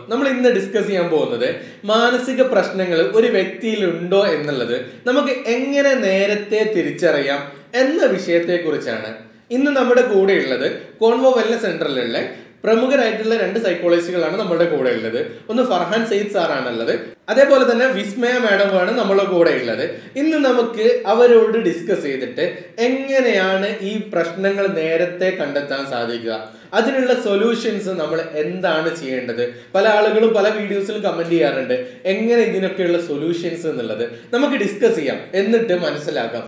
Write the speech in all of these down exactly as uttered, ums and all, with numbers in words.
നമ്മൾ ഇന്ന് ഡിസ്കസ് ചെയ്യാൻ പോകുന്നത് മാനസിക പ്രശ്നങ്ങൾ ഒരു വ്യക്തിയിലുണ്ടോ എന്നുള്ളത് നമുക്ക് എങ്ങനെ നേരത്തെ തിരിച്ചറിയാം എന്ന വിഷയത്തെ കുറിച്ചാണ്. ഇന്ന് നമ്മുടെ കൂടെ ഉള്ളത് കോൺവോ വെൽനസ് സെന്ററിലുള്ള പ്രമുഖരായിട്ടുള്ള രണ്ട് സൈക്കോളജിസ്റ്റുകളാണ് നമ്മുടെ കൂടെ ഉള്ളത്. ഒന്ന് ഫർഹാൻ സെയ്ദ് സാറാണുള്ളത്, അതേപോലെ തന്നെ വിസ്മയ മാഡമാണ് നമ്മുടെ കൂടെ ഉള്ളത്. ഇന്ന് നമുക്ക് അവരോട് ഡിസ്കസ് ചെയ്തിട്ട് എങ്ങനെയാണ് ഈ പ്രശ്നങ്ങൾ നേരത്തെ കണ്ടെത്താൻ സാധിക്കുക, അതിനുള്ള സൊല്യൂഷൻസ് നമ്മൾ എന്താണ് ചെയ്യേണ്ടത്. പല ആളുകളും പല വീഡിയോസിലും കമന്റ് ചെയ്യാറുണ്ട് എങ്ങനെ ഇതിനൊക്കെയുള്ള സൊല്യൂഷൻസ് എന്നുള്ളത്. നമുക്ക് ഡിസ്കസ് ചെയ്യാം, എന്നിട്ട് മനസ്സിലാക്കാം.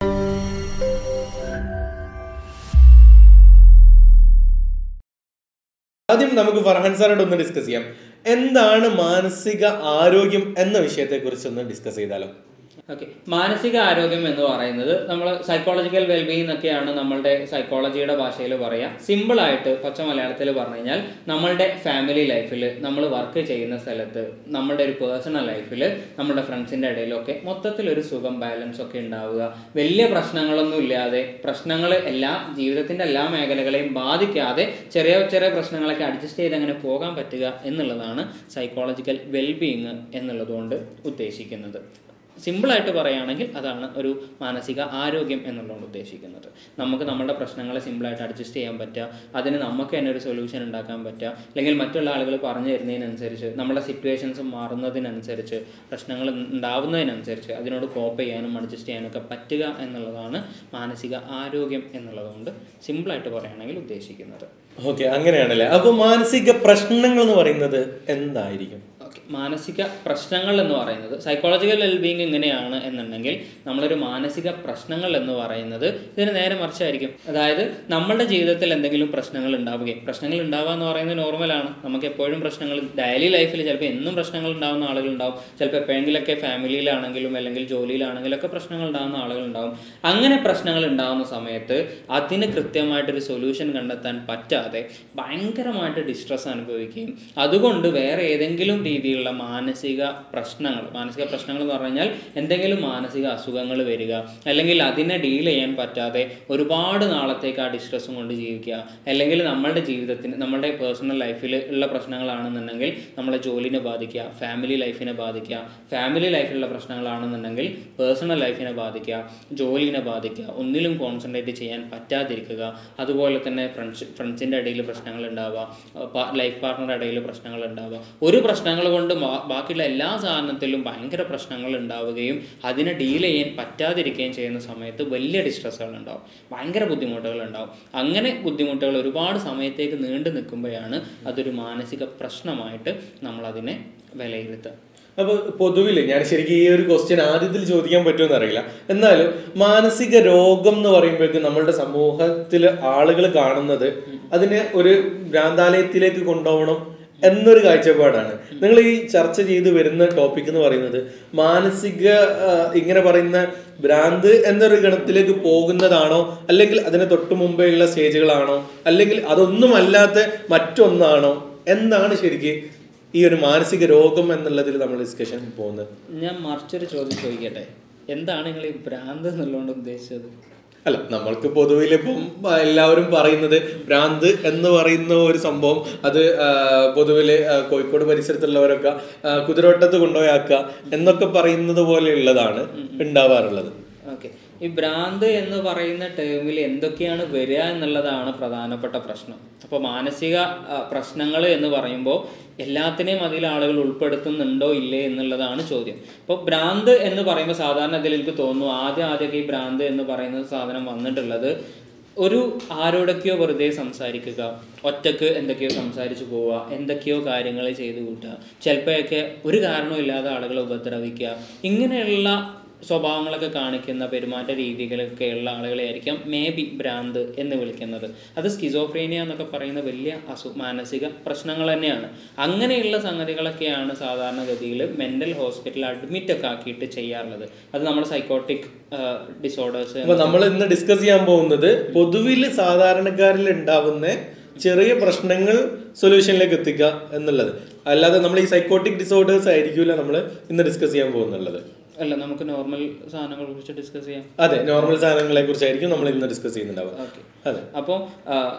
ആദ്യം നമുക്ക് ഫർഹാൻ സാറോട് ഒന്ന് ഡിസ്കസ് ചെയ്യാം. എന്താണ് മാനസിക ആരോഗ്യം എന്ന വിഷയത്തെ കുറിച്ച് ഒന്ന് ഡിസ്കസ് ചെയ്താലോ? ഓക്കെ, മാനസിക ആരോഗ്യം എന്ന് പറയുന്നത് നമ്മൾ സൈക്കോളജിക്കൽ വെൽബീയിങ് എന്നൊക്കെയാണ് നമ്മളുടെ സൈക്കോളജിയുടെ ഭാഷയിൽ പറയുക. സിമ്പിളായിട്ട് പച്ച മലയാളത്തിൽ പറഞ്ഞു കഴിഞ്ഞാൽ നമ്മളുടെ ഫാമിലി ലൈഫിൽ, നമ്മൾ വർക്ക് ചെയ്യുന്ന സ്ഥലത്ത്, നമ്മളുടെ ഒരു പേഴ്സണൽ ലൈഫിൽ, നമ്മുടെ ഫ്രണ്ട്സിൻ്റെ ഇടയിലൊക്കെ മൊത്തത്തിലൊരു സുഖം, ബാലൻസ് ഒക്കെ ഉണ്ടാവുക, വലിയ പ്രശ്നങ്ങളൊന്നും ഇല്ലാതെ, പ്രശ്നങ്ങൾ എല്ലാ ജീവിതത്തിൻ്റെ എല്ലാ മേഖലകളെയും ബാധിക്കാതെ ചെറിയ ചെറിയ പ്രശ്നങ്ങളൊക്കെ അഡ്ജസ്റ്റ് ചെയ്ത് അങ്ങനെ പോകാൻ പറ്റുക എന്നുള്ളതാണ് സൈക്കോളജിക്കൽ വെൽബീയിങ് എന്നുള്ളതുകൊണ്ട് ഉദ്ദേശിക്കുന്നത്. സിമ്പിളായിട്ട് പറയുകയാണെങ്കിൽ അതാണ് ഒരു മാനസിക ആരോഗ്യം എന്നുള്ളതുകൊണ്ട് ഉദ്ദേശിക്കുന്നത്. നമുക്ക് നമ്മുടെ പ്രശ്നങ്ങളെ സിമ്പിളായിട്ട് അഡ്ജസ്റ്റ് ചെയ്യാൻ പറ്റുക, അതിന് നമുക്ക് തന്നെ ഒരു സൊല്യൂഷൻ ഉണ്ടാക്കാൻ പറ്റുക, അല്ലെങ്കിൽ മറ്റുള്ള ആളുകൾ പറഞ്ഞു തരുന്നതിനനുസരിച്ച്, നമ്മുടെ സിറ്റുവേഷൻസ് മാറുന്നതിനനുസരിച്ച്, പ്രശ്നങ്ങൾ ഉണ്ടാവുന്നതിനനുസരിച്ച് അതിനോട് കോപ്പ് ചെയ്യാനും അഡ്ജസ്റ്റ് ചെയ്യാനൊക്കെ പറ്റുക എന്നുള്ളതാണ് മാനസിക ആരോഗ്യം എന്നുള്ളതുകൊണ്ട് സിമ്പിളായിട്ട് പറയുകയാണെങ്കിൽ ഉദ്ദേശിക്കുന്നത്. ഓക്കെ, അങ്ങനെയാണല്ലേ. അപ്പോൾ മാനസിക പ്രശ്നങ്ങൾ എന്ന് പറയുന്നത് എന്തായിരിക്കും? ഓക്കെ, മാനസിക പ്രശ്നങ്ങൾ എന്ന് പറയുന്നത് സൈക്കോളജിക്കൽ വെൽബീയിങ് എങ്ങനെയാണ് എന്നുണ്ടെങ്കിൽ, നമ്മളൊരു മാനസിക പ്രശ്നങ്ങൾ എന്ന് പറയുന്നത് ഇതിന് നേരെ മറിച്ചായിരിക്കും. അതായത് നമ്മളുടെ ജീവിതത്തിൽ എന്തെങ്കിലും പ്രശ്നങ്ങൾ ഉണ്ടാവുകയും, പ്രശ്നങ്ങൾ ഉണ്ടാവുക എന്ന് പറയുന്നത് നോർമലാണ്. നമുക്ക് എപ്പോഴും പ്രശ്നങ്ങൾ ഡെയിലി ലൈഫിൽ ചിലപ്പോൾ എന്നും പ്രശ്നങ്ങൾ ഉണ്ടാകുന്ന ആളുകളുണ്ടാവും. ചിലപ്പോൾ എപ്പോഴെങ്കിലൊക്കെ ഫാമിലിയിലാണെങ്കിലും അല്ലെങ്കിൽ ജോലിയിലാണെങ്കിലും ഒക്കെ പ്രശ്നങ്ങൾ ഉണ്ടാകുന്ന ആളുകളുണ്ടാവും. അങ്ങനെ പ്രശ്നങ്ങൾ ഉണ്ടാകുന്ന സമയത്ത് അതിന് കൃത്യമായിട്ടൊരു സൊല്യൂഷൻ കണ്ടെത്താൻ പറ്റാതെ ഭയങ്കരമായിട്ട് ഡിസ്ട്രെസ് അനുഭവിക്കുകയും അതുകൊണ്ട് വേറെ ഏതെങ്കിലും രീതിയിലുള്ള മാനസിക പ്രശ്നങ്ങൾ, മാനസിക പ്രശ്നങ്ങൾ എന്ന് പറഞ്ഞു കഴിഞ്ഞാൽ എന്തെങ്കിലും മാനസിക അസുഖങ്ങൾ വരിക, അല്ലെങ്കിൽ അതിനെ ഡീൽ ചെയ്യാൻ പറ്റാതെ ഒരുപാട് നാളത്തേക്ക് ആ ഡിസ്ട്രെസ്സും കൊണ്ട് ജീവിക്കുക, അല്ലെങ്കിൽ നമ്മളുടെ ജീവിതത്തിന്, നമ്മളുടെ പേഴ്സണൽ ലൈഫിൽ ഉള്ള പ്രശ്നങ്ങളാണെന്നുണ്ടെങ്കിൽ നമ്മളെ ജോലിനെ ബാധിക്കുക, ഫാമിലി ലൈഫിനെ ബാധിക്കുക, ഫാമിലി ലൈഫിലുള്ള പ്രശ്നങ്ങളാണെന്നുണ്ടെങ്കിൽ പേഴ്സണൽ ലൈഫിനെ ബാധിക്കുക, ജോലിനെ ബാധിക്കുക, ഒന്നിലും കോൺസെൻട്രേറ്റ് ചെയ്യാൻ പറ്റാതിരിക്കുക, അതുപോലെ തന്നെ ഫ്രണ്ട്സ് ഫ്രണ്ട്സിൻ്റെ ഇടയിൽ പ്രശ്നങ്ങൾ ഉണ്ടാവുക, ലൈഫ് പാർട്ട്ണറുടെ ഇടയിൽ പ്രശ്നങ്ങൾ ഉണ്ടാവുക, ഒരു പ്രശ്നങ്ങൾ കൊണ്ട് ബാക്കിയുള്ള എല്ലാ സാധനത്തിലും ഭയങ്കര പ്രശ്നങ്ങൾ ഉണ്ടാവുകയും അതിനെ ഡീൽ ചെയ്യാൻ പറ്റാതിരിക്കുകയും ചെയ്യുന്ന സമയത്ത് വലിയ ഡിസ്ട്രെസ്സുകൾ ഉണ്ടാവും, ഭയങ്കര ബുദ്ധിമുട്ടുകൾ ഉണ്ടാവും. അങ്ങനെ ബുദ്ധിമുട്ടുകൾ ഒരുപാട് സമയത്തേക്ക് നീണ്ടു നിൽക്കുമ്പോഴാണ് അതൊരു മാനസിക പ്രശ്നമായിട്ട് നമ്മളതിനെ വിലയിരുത്തുക. അപ്പോൾ പൊതുവിൽ ഞാൻ ശരിക്കും ഈ ഒരു ക്വസ്റ്റ്യൻ ആദ്യത്തിൽ ചോദിക്കാൻ പറ്റുമെന്ന് അറിയില്ല, എന്നാലും മാനസിക രോഗം എന്ന് പറയുമ്പോഴേക്കും നമ്മളുടെ സമൂഹത്തിൽ ആളുകൾ കാണുന്നത് അതിനെ ഒരു ഭ്രാന്താലയത്തിലേക്ക് കൊണ്ടുപോകണം എന്നൊരു കാഴ്ചപ്പാടാണ്. നിങ്ങൾ ഈ ചർച്ച ചെയ്ത് വരുന്ന ടോപ്പിക് എന്ന് പറയുന്നത് മാനസിക ഇങ്ങനെ പറയുന്ന ഭ്രാന്ത് എന്നൊരു ഗണത്തിലേക്ക് പോകുന്നതാണോ, അല്ലെങ്കിൽ അതിന് തൊട്ട് മുമ്പേ ഉള്ള സ്റ്റേജുകളാണോ, അല്ലെങ്കിൽ അതൊന്നും അല്ലാത്ത മറ്റൊന്നാണോ, എന്താണ് ശരിക്കും ഈ ഒരു മാനസിക രോഗം എന്നുള്ളതിൽ നമ്മൾ ഡിസ്കഷൻ പോകുന്നത്? ഞാൻ മറിച്ചൊരു ചോദ്യം ചോദിക്കട്ടെ, എന്താണ് നിങ്ങൾ ഈ ഭ്രാന്ത് എന്നുള്ളതുകൊണ്ട് ഉദ്ദേശിച്ചത്? അല്ല, നമ്മൾക്ക് പൊതുവിൽ ഇപ്പം എല്ലാവരും പറയുന്നത് ഭ്രാന്ത് എന്ന് പറയുന്ന ഒരു സംഭവം അത് പൊതുവിൽ കോഴിക്കോട് പരിസരത്തുള്ളവരൊക്കെ കുതിരോട്ടത്ത് കൊണ്ടുപോയാക്കുക എന്നൊക്കെ പറയുന്നത് പോലെയുള്ളതാണ് ഉണ്ടാവാറുള്ളത്. ഓക്കെ, ഈ ഭ്രാന്ത് എന്ന് പറയുന്ന ടേമിൽ എന്തൊക്കെയാണ് വരിക എന്നുള്ളതാണ് പ്രധാനപ്പെട്ട പ്രശ്നം. അപ്പോൾ മാനസിക പ്രശ്നങ്ങൾ എന്ന് പറയുമ്പോൾ എല്ലാത്തിനെയും അതിൽ ആളുകൾ ഉൾപ്പെടുത്തുന്നുണ്ടോ ഇല്ലേ എന്നുള്ളതാണ് ചോദ്യം. ഇപ്പോൾ ഭ്രാന്ത് എന്ന് പറയുമ്പോൾ സാധാരണ അതിൽ എനിക്ക് തോന്നുന്നു ആദ്യം ആദ്യമൊക്കെ ഈ ഭ്രാന്ത് എന്ന് പറയുന്ന സാധനം വന്നിട്ടുള്ളത് ഒരു ആരോടൊക്കെയോ വെറുതെ സംസാരിക്കുക, ഒറ്റക്ക് എന്തൊക്കെയോ സംസാരിച്ച് പോവുക, എന്തൊക്കെയോ കാര്യങ്ങൾ ചെയ്ത് കൂട്ടുക, ചിലപ്പോഴൊക്കെ ഒരു കാരണമില്ലാതെ ആളുകളെ ഉപദ്രവിക്കുക, ഇങ്ങനെയുള്ള സ്വഭാവങ്ങളൊക്കെ കാണിക്കുന്ന പെരുമാറ്റ രീതികളൊക്കെയുള്ള ആളുകളെയായിരിക്കാം മേ ബി ഭ്രാന്ത് എന്ന് വിളിക്കുന്നത്. അത് സ്കിസോഫ്രീനിയ എന്നൊക്കെ പറയുന്ന വലിയ അസു മാനസിക പ്രശ്നങ്ങൾ തന്നെയാണ്. അങ്ങനെയുള്ള സംഗതികളൊക്കെയാണ് സാധാരണഗതിയിൽ മെൻ്റൽ ഹോസ്പിറ്റലിൽ അഡ്മിറ്റൊക്കെ ആക്കിയിട്ട് ചെയ്യാറുള്ളത്. അത് നമ്മുടെ സൈക്കോട്ടിക് ഡിസോർഡേഴ്സ്. അപ്പോൾ നമ്മൾ ഇന്ന് ഡിസ്കസ് ചെയ്യാൻ പോകുന്നത് പൊതുവിൽ സാധാരണക്കാരിൽ ഉണ്ടാവുന്ന ചെറിയ പ്രശ്നങ്ങൾ സൊല്യൂഷനിലേക്ക് എത്തിക്കുക എന്നുള്ളത്, അല്ലാതെ നമ്മൾ ഈ സൈക്കോട്ടിക് ഡിസോർഡേഴ്സ് ആയിരിക്കില്ല നമ്മൾ ഇന്ന് ഡിസ്കസ് ചെയ്യാൻ പോകുന്നുള്ളത്. അല്ല, നമുക്ക് നോർമൽ സാധനങ്ങളെ കുറിച്ച് ഡിസ്കസ് ചെയ്യാം. അതെ, നോർമൽ സാധനങ്ങളെ കുറിച്ചായിരിക്കും നമ്മൾ ഇന്ന് ഡിസ്കസ് ചെയ്യുന്നുണ്ടാവുക. ഓക്കെ, അതെ. അപ്പോൾ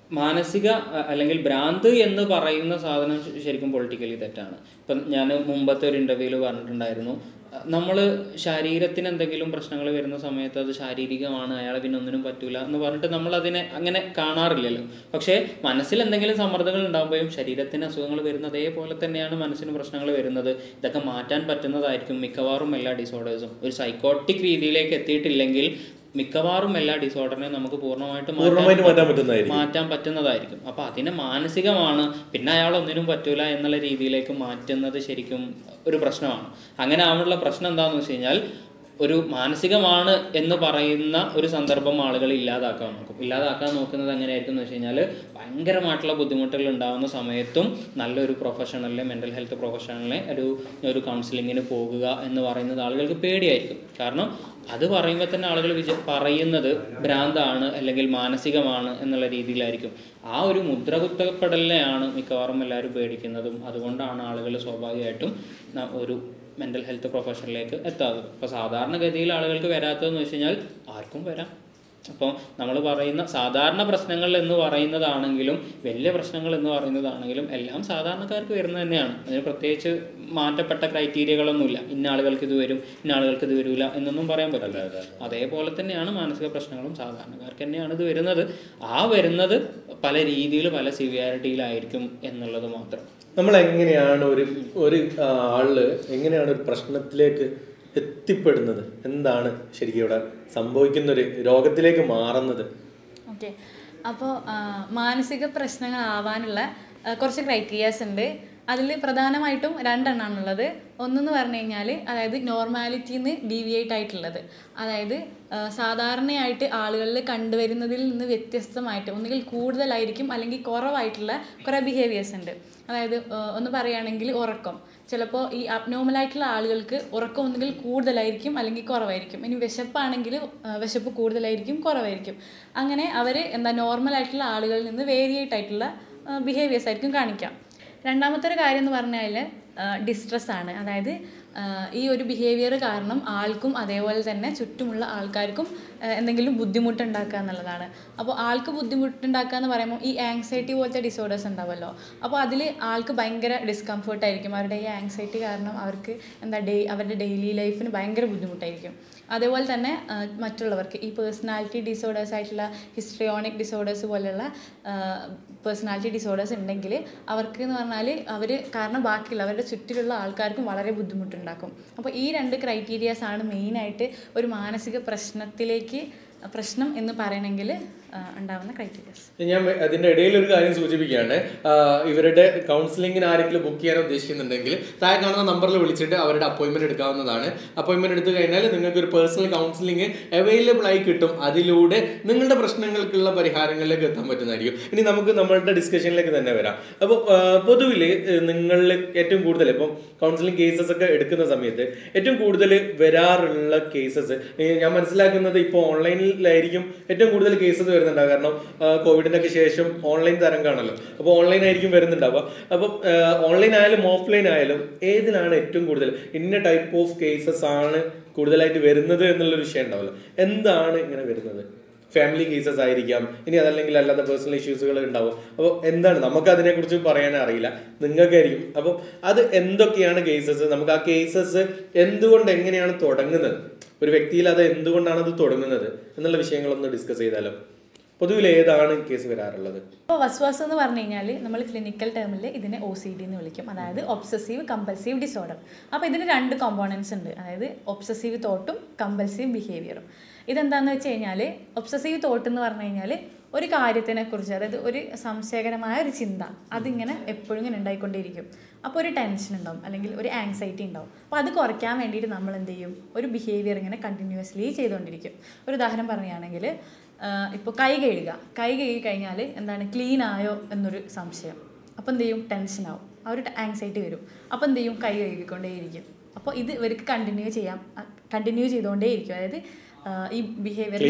മാനസിക അല്ലെങ്കിൽ ഭ്രാന്ത് എന്ന് പറയുന്ന സാധനം ശരിക്കും പൊളിറ്റിക്കലി തെറ്റാണ്. ഇപ്പം ഞാൻ മുമ്പത്തെ ഒരു ഇൻ്റർവ്യൂവിൽ പറഞ്ഞിട്ടുണ്ടായിരുന്നു, നമ്മൾ ശരീരത്തിന് എന്തെങ്കിലും പ്രശ്നങ്ങൾ വരുന്ന സമയത്ത് അത് ശാരീരികമാണ്, അയാളെ പിന്നെ ഒന്നിനും പറ്റൂല എന്ന് പറഞ്ഞിട്ട് നമ്മൾ അതിനെ അങ്ങനെ കാണാറില്ലല്ലോ. പക്ഷേ മനസ്സിൽ എന്തെങ്കിലും സമ്മർദ്ദങ്ങൾ ഉണ്ടാകുമ്പോഴും ശരീരത്തിന് അസുഖങ്ങൾ വരുന്ന അതേപോലെ തന്നെയാണ് മനസ്സിന് പ്രശ്നങ്ങൾ വരുന്നത്. ഇതൊക്കെ മാറ്റാൻ പറ്റുന്നതായിരിക്കും മിക്കവാറും എല്ലാ ഡിസോർഡേഴ്സും. ഒരു സൈക്കോട്ടിക് രീതിയിലേക്ക് എത്തിയിട്ടില്ലെങ്കിൽ മിക്കവാറും എല്ലാ ഡിസോർഡറിനെയും നമുക്ക് പൂർണ്ണമായിട്ട് മാറ്റാൻ പറ്റുന്നതായിരിക്കും. അപ്പോൾ അതിനെ മാനസികമാണ്, പിന്നെ അയാൾ ഒന്നിനും പറ്റൂല എന്നുള്ള രീതിയിലേക്ക് മാറ്റുന്നത് ശരിക്കും ഒരു പ്രശ്നമാണ്. അങ്ങനെ ആവുള്ള പ്രശ്നം എന്താണെന്ന് വെച്ച് കഴിഞ്ഞാൽ, ഒരു മാനസികമാണ് എന്ന് പറയുന്ന ഒരു സന്ദർഭം ആളുകൾ ഇല്ലാതാക്കാൻ നോക്കും. ഇല്ലാതാക്കാൻ നോക്കുന്നത് എങ്ങനെയായിരിക്കും എന്ന് വെച്ച് കഴിഞ്ഞാൽ, ഭയങ്കരമായിട്ടുള്ള ബുദ്ധിമുട്ടുകൾ ഉണ്ടാകുന്ന സമയത്തും നല്ലൊരു പ്രൊഫഷണലിനെ, മെൻ്റൽ ഹെൽത്ത് പ്രൊഫഷണലിനെ ഒരു ഒരു കൗൺസിലിങ്ങിന് പോകുക എന്ന് പറയുന്നത് ആളുകൾക്ക് പേടിയായിരിക്കും. കാരണം അത് പറയുമ്പോൾ തന്നെ ആളുകൾ വിച പറയുന്നത് ഭ്രാന്താണ് അല്ലെങ്കിൽ മാനസികമാണ് എന്നുള്ള രീതിയിലായിരിക്കും. ആ ഒരു മുദ്ര കുത്തപ്പെടലിനെയാണ് മിക്കവാറും എല്ലാവരും പേടിക്കുന്നതും. അതുകൊണ്ടാണ് ആളുകൾ സ്വാഭാവികമായിട്ടും ഒരു മെൻ്റൽ ഹെൽത്ത് പ്രൊഫഷനിലേക്ക് എത്താതെ. ഇപ്പോൾ സാധാരണഗതിയിൽ ആളുകൾക്ക് വരാത്തതെന്ന് വെച്ച് കഴിഞ്ഞാൽ ആർക്കും വരാം. അപ്പോൾ നമ്മൾ പറയുന്ന സാധാരണ പ്രശ്നങ്ങൾ എന്ന് പറയുന്നതാണെങ്കിലും വലിയ പ്രശ്നങ്ങൾ എന്ന് പറയുന്നതാണെങ്കിലും എല്ലാം സാധാരണക്കാർക്ക് വരുന്നത് തന്നെയാണ്. അതിന് പ്രത്യേകിച്ച് മാറ്റപ്പെട്ട ക്രൈറ്റീരിയകളൊന്നുമില്ല. ഇന്ന ആളുകൾക്ക് ഇത് വരും, ഇന്ന ആളുകൾക്ക് ഇത് വരില്ല എന്നൊന്നും പറയാൻ പറ്റില്ല. അതേപോലെ തന്നെയാണ് മാനസിക പ്രശ്നങ്ങളും സാധാരണക്കാർക്ക് തന്നെയാണ് ഇത് വരുന്നത്. ആ വരുന്നത് പല രീതിയിൽ പല സിവിയാരിറ്റിയിലായിരിക്കും എന്നുള്ളത് മാത്രം. നമ്മൾ എങ്ങനെയാണ് ഒരു ഒരു ആള് എങ്ങനെയാണ് ഒരു പ്രശ്നത്തിലേക്ക് എത്തിപ്പെടുന്നത്, എന്താണ് ശരിക്കും ഇവിടെ സംഭവിക്കുന്ന ഒരു രോഗത്തിലേക്ക് മാറുന്നത്? ഓക്കെ, അപ്പോൾ മാനസിക പ്രശ്നങ്ങളാവാനുള്ള കുറച്ച് ക്രൈറ്റീരിയാസ് ഉണ്ട്. അതിൽ പ്രധാനമായിട്ടും രണ്ടെണ്ണമാണുള്ളത്. ഒന്നെന്ന് പറഞ്ഞു കഴിഞ്ഞാൽ, അതായത് നോർമാലിറ്റിയിൽ നിന്ന് ഡീവിയേറ്റ് ആയിട്ടുള്ളത്, അതായത് സാധാരണയായിട്ട് ആളുകളിൽ കണ്ടുവരുന്നതിൽ നിന്ന് വ്യത്യസ്തമായിട്ട് ഒന്നുകിൽ കൂടുതലായിരിക്കും അല്ലെങ്കിൽ കുറവായിട്ടുള്ള കുറേ ബിഹേവിയേഴ്സ് ഉണ്ട്. അതായത് ഒന്ന് പറയുകയാണെങ്കിൽ ഉറക്കം. ചിലപ്പോൾ ഈ അബ്നോർമലായിട്ടുള്ള ആളുകൾക്ക് ഉറക്കം ഒന്നുകിൽ കൂടുതലായിരിക്കും അല്ലെങ്കിൽ കുറവായിരിക്കും. ഇനി വിശപ്പാണെങ്കിൽ വിശപ്പ് കൂടുതലായിരിക്കും കുറവായിരിക്കും. അങ്ങനെ അവർ എന്താ നോർമലായിട്ടുള്ള ആളുകളിൽ നിന്ന് വേരിയേറ്റ് ആയിട്ടുള്ള ബിഹേവിയേഴ്സ് ആയിരിക്കും കാണിക്കാം. രണ്ടാമത്തെ ഒരു കാര്യം എന്ന് പറഞ്ഞാൽ ഡിസ്ട്രെസ് ആണ്. അതായത് ഈ ഒരു ബിഹേവിയർ കാരണം ആൾക്കും അതേപോലെ തന്നെ ചുറ്റുമുള്ള ആൾക്കാർക്കും എന്തെങ്കിലും ബുദ്ധിമുട്ടുണ്ടാക്കുക എന്നുള്ളതാണ്. അപ്പോൾ ആൾക്ക് ബുദ്ധിമുട്ടുണ്ടാക്കുക എന്ന് പറയുമ്പോൾ ഈ ആങ്സൈറ്റി പോലത്തെ ഡിസോർഡേഴ്സ് ഉണ്ടാവുമല്ലോ. അപ്പോൾ അതിൽ ആൾക്ക് ഭയങ്കര ഡിസ്കംഫേർട്ടായിരിക്കും. അവരുടെ ഈ ആങ്സൈറ്റി കാരണം അവർക്ക് എന്താ ഡേ അവരുടെ ഡെയിലി ലൈഫിന് ഭയങ്കര ബുദ്ധിമുട്ടായിരിക്കും. അതേപോലെ തന്നെ മറ്റുള്ളവർക്ക് ഈ പേഴ്സണാലിറ്റി ഡിസോർഡേഴ്സ് ആയിട്ടുള്ള ഹിസ്ട്രിയോണിക് ഡിസോർഡേഴ്സ് പോലെയുള്ള പേഴ്സണാലിറ്റി ഡിസോർഡേഴ്സ് ഉണ്ടെങ്കിൽ അവർക്ക് എന്ന് പറഞ്ഞാൽ അവർ കാരണം ബാക്കിയുള്ള അവരുടെ ചുറ്റിലുള്ള ആൾക്കാർക്കും വളരെ ബുദ്ധിമുട്ടുണ്ടാക്കും. അപ്പോൾ ഈ രണ്ട് ക്രൈറ്റീരിയാസ് ആണ് മെയിനായിട്ട് ഒരു മാനസിക പ്രശ്നത്തിലേക്ക് പ്രശ്നം എന്ന് പറയണമെങ്കിൽ ഉണ്ടാവുന്ന ക്രൈറ്റീരിയാസ്. ഞാൻ അതിൻ്റെ ഇടയിൽ ഒരു കാര്യം സൂചിപ്പിക്കുകയാണ്. ഇവരുടെ കൗൺസിലിങ്ങിന് ആരെങ്കിലും ബുക്ക് ചെയ്യാൻ ഉദ്ദേശിക്കുന്നുണ്ടെങ്കിൽ താഴെ കാണുന്ന നമ്പറിൽ വിളിച്ചിട്ട് അവരുടെ അപ്പോയിൻമെൻറ്റ് എടുക്കാവുന്നതാണ്. അപ്പോയിൻമെൻറ്റ് എടുത്തു കഴിഞ്ഞാൽ നിങ്ങൾക്ക് ഒരു പേഴ്സണൽ കൗൺസിലിംഗ് അവൈലബിൾ ആയി കിട്ടും. അതിലൂടെ നിങ്ങളുടെ പ്രശ്നങ്ങൾക്കുള്ള പരിഹാരങ്ങളിലേക്ക് എത്താൻ പറ്റുന്നതായിരിക്കും. ഇനി നമുക്ക് നമ്മളുടെ ഡിസ്കഷനിലേക്ക് തന്നെ വരാം. അപ്പോൾ പൊതുവിൽ നിങ്ങളിൽ ഏറ്റവും കൂടുതൽ ഇപ്പം കൗൺസിലിംഗ് കേസസ് ഒക്കെ എടുക്കുന്ന സമയത്ത് ഏറ്റവും കൂടുതൽ വരാറുള്ള കേസസ് ഞാൻ മനസ്സിലാക്കുന്നത് ഇപ്പോൾ ഓൺലൈനിലായിരിക്കും ഏറ്റവും കൂടുതൽ കേസസ് വരുന്നുണ്ടാവുക. കാരണം കോവിഡിന്റെ ഒക്കെ ശേഷം ഓൺലൈൻ തരംഗമാണല്ലോ. അപ്പോൾ ഓൺലൈൻ ആയിരിക്കും വരുന്നുണ്ടാവുക. അപ്പം ഓൺലൈൻ ആയാലും ഓഫ്ലൈൻ ആയാലും ഏതിലാണ് ഏറ്റവും കൂടുതൽ ഇന്ന ടൈപ്പ് ഓഫ് കേസസ് ആണ് കൂടുതലായിട്ട് വരുന്നത് എന്നുള്ളൊരു വിഷയം ഉണ്ടാവല്ലോ. എന്താണ് ഇങ്ങനെ വരുന്നത്? ഫാമിലി കേസസ് ആയിരിക്കാം, ഇനി അതല്ലെങ്കിൽ അല്ലാത്ത പേഴ്സണൽ ഇഷ്യൂസുകൾ ഉണ്ടാവും. അപ്പോൾ എന്താണ് നമുക്ക് അതിനെക്കുറിച്ച് പറയാനേ അറിയില്ല, നിങ്ങൾക്കായിരിക്കും. അപ്പം അത് എന്തൊക്കെയാണ് കേസസ്, നമുക്ക് ആ കേസസ് എന്തുകൊണ്ട് എങ്ങനെയാണ് തുടങ്ങുന്നത്, ഒരു വ്യക്തിയിൽ അത് എന്തുകൊണ്ടാണ് അത് തുടങ്ങുന്നത് എന്നുള്ള വിഷയങ്ങളൊന്ന് ഡിസ്കസ് ചെയ്താലോ. പൊതുവിൽ ഏതാണ് കേസ് വരാറുള്ളത്? ഇപ്പോൾ വസ്വാസം എന്ന് പറഞ്ഞു കഴിഞ്ഞാൽ നമ്മൾ ക്ലിനിക്കൽ ടേമിൽ ഇതിനെ ഒ സി ഡി എന്ന് വിളിക്കും, അതായത് ഒബ്സസീവ് കമ്പൽസീവ് ഡിസോർഡർ. അപ്പോൾ ഇതിന് രണ്ട് കോമ്പോണൻസ് ഉണ്ട്, അതായത് ഒബ്സസീവ് തോട്ടും കമ്പൽസീവ് ബിഹേവിയറും. ഇതെന്താണെന്ന് വെച്ച് കഴിഞ്ഞാൽ ഒബ്സസീവ് തോട്ട് എന്ന് പറഞ്ഞു കഴിഞ്ഞാൽ ഒരു കാര്യത്തിനെ കുറിച്ച്, അതായത് ഒരു സംശയകരമായ ഒരു ചിന്ത അതിങ്ങനെ എപ്പോഴും ഇങ്ങനെ ഉണ്ടായിക്കൊണ്ടേയിരിക്കും. അപ്പോൾ ഒരു ടെൻഷൻ ഉണ്ടാവും അല്ലെങ്കിൽ ഒരു ആങ്സൈറ്റി ഉണ്ടാവും. അപ്പോൾ അത് കുറയ്ക്കാൻ വേണ്ടിയിട്ട് നമ്മൾ എന്ത് ചെയ്യും, ഒരു ബിഹേവിയർ ഇങ്ങനെ കണ്ടിന്യൂസ്ലി ചെയ്തുകൊണ്ടിരിക്കും. ഒരു ഉദാഹരണം പറയുകയാണെങ്കിൽ ഇപ്പോൾ കൈ കഴുകുക, കൈ കഴുകി കഴിഞ്ഞാൽ എന്താണ് ക്ലീൻ ആയോ എന്നൊരു സംശയം, അപ്പോൾ എന്ത് ചെയ്യും, ടെൻഷനാവും, ആ ഒരു ആങ്സൈറ്റി വരും. അപ്പോൾ എന്ത് ചെയ്യും, കൈ കഴുകിക്കൊണ്ടേയിരിക്കും. അപ്പോൾ ഇത് ഇവർക്ക് കണ്ടിന്യൂ ചെയ്യാം കണ്ടിന്യൂ ചെയ്തുകൊണ്ടേയിരിക്കും, അതായത് ഈ ബിഹേവിയർ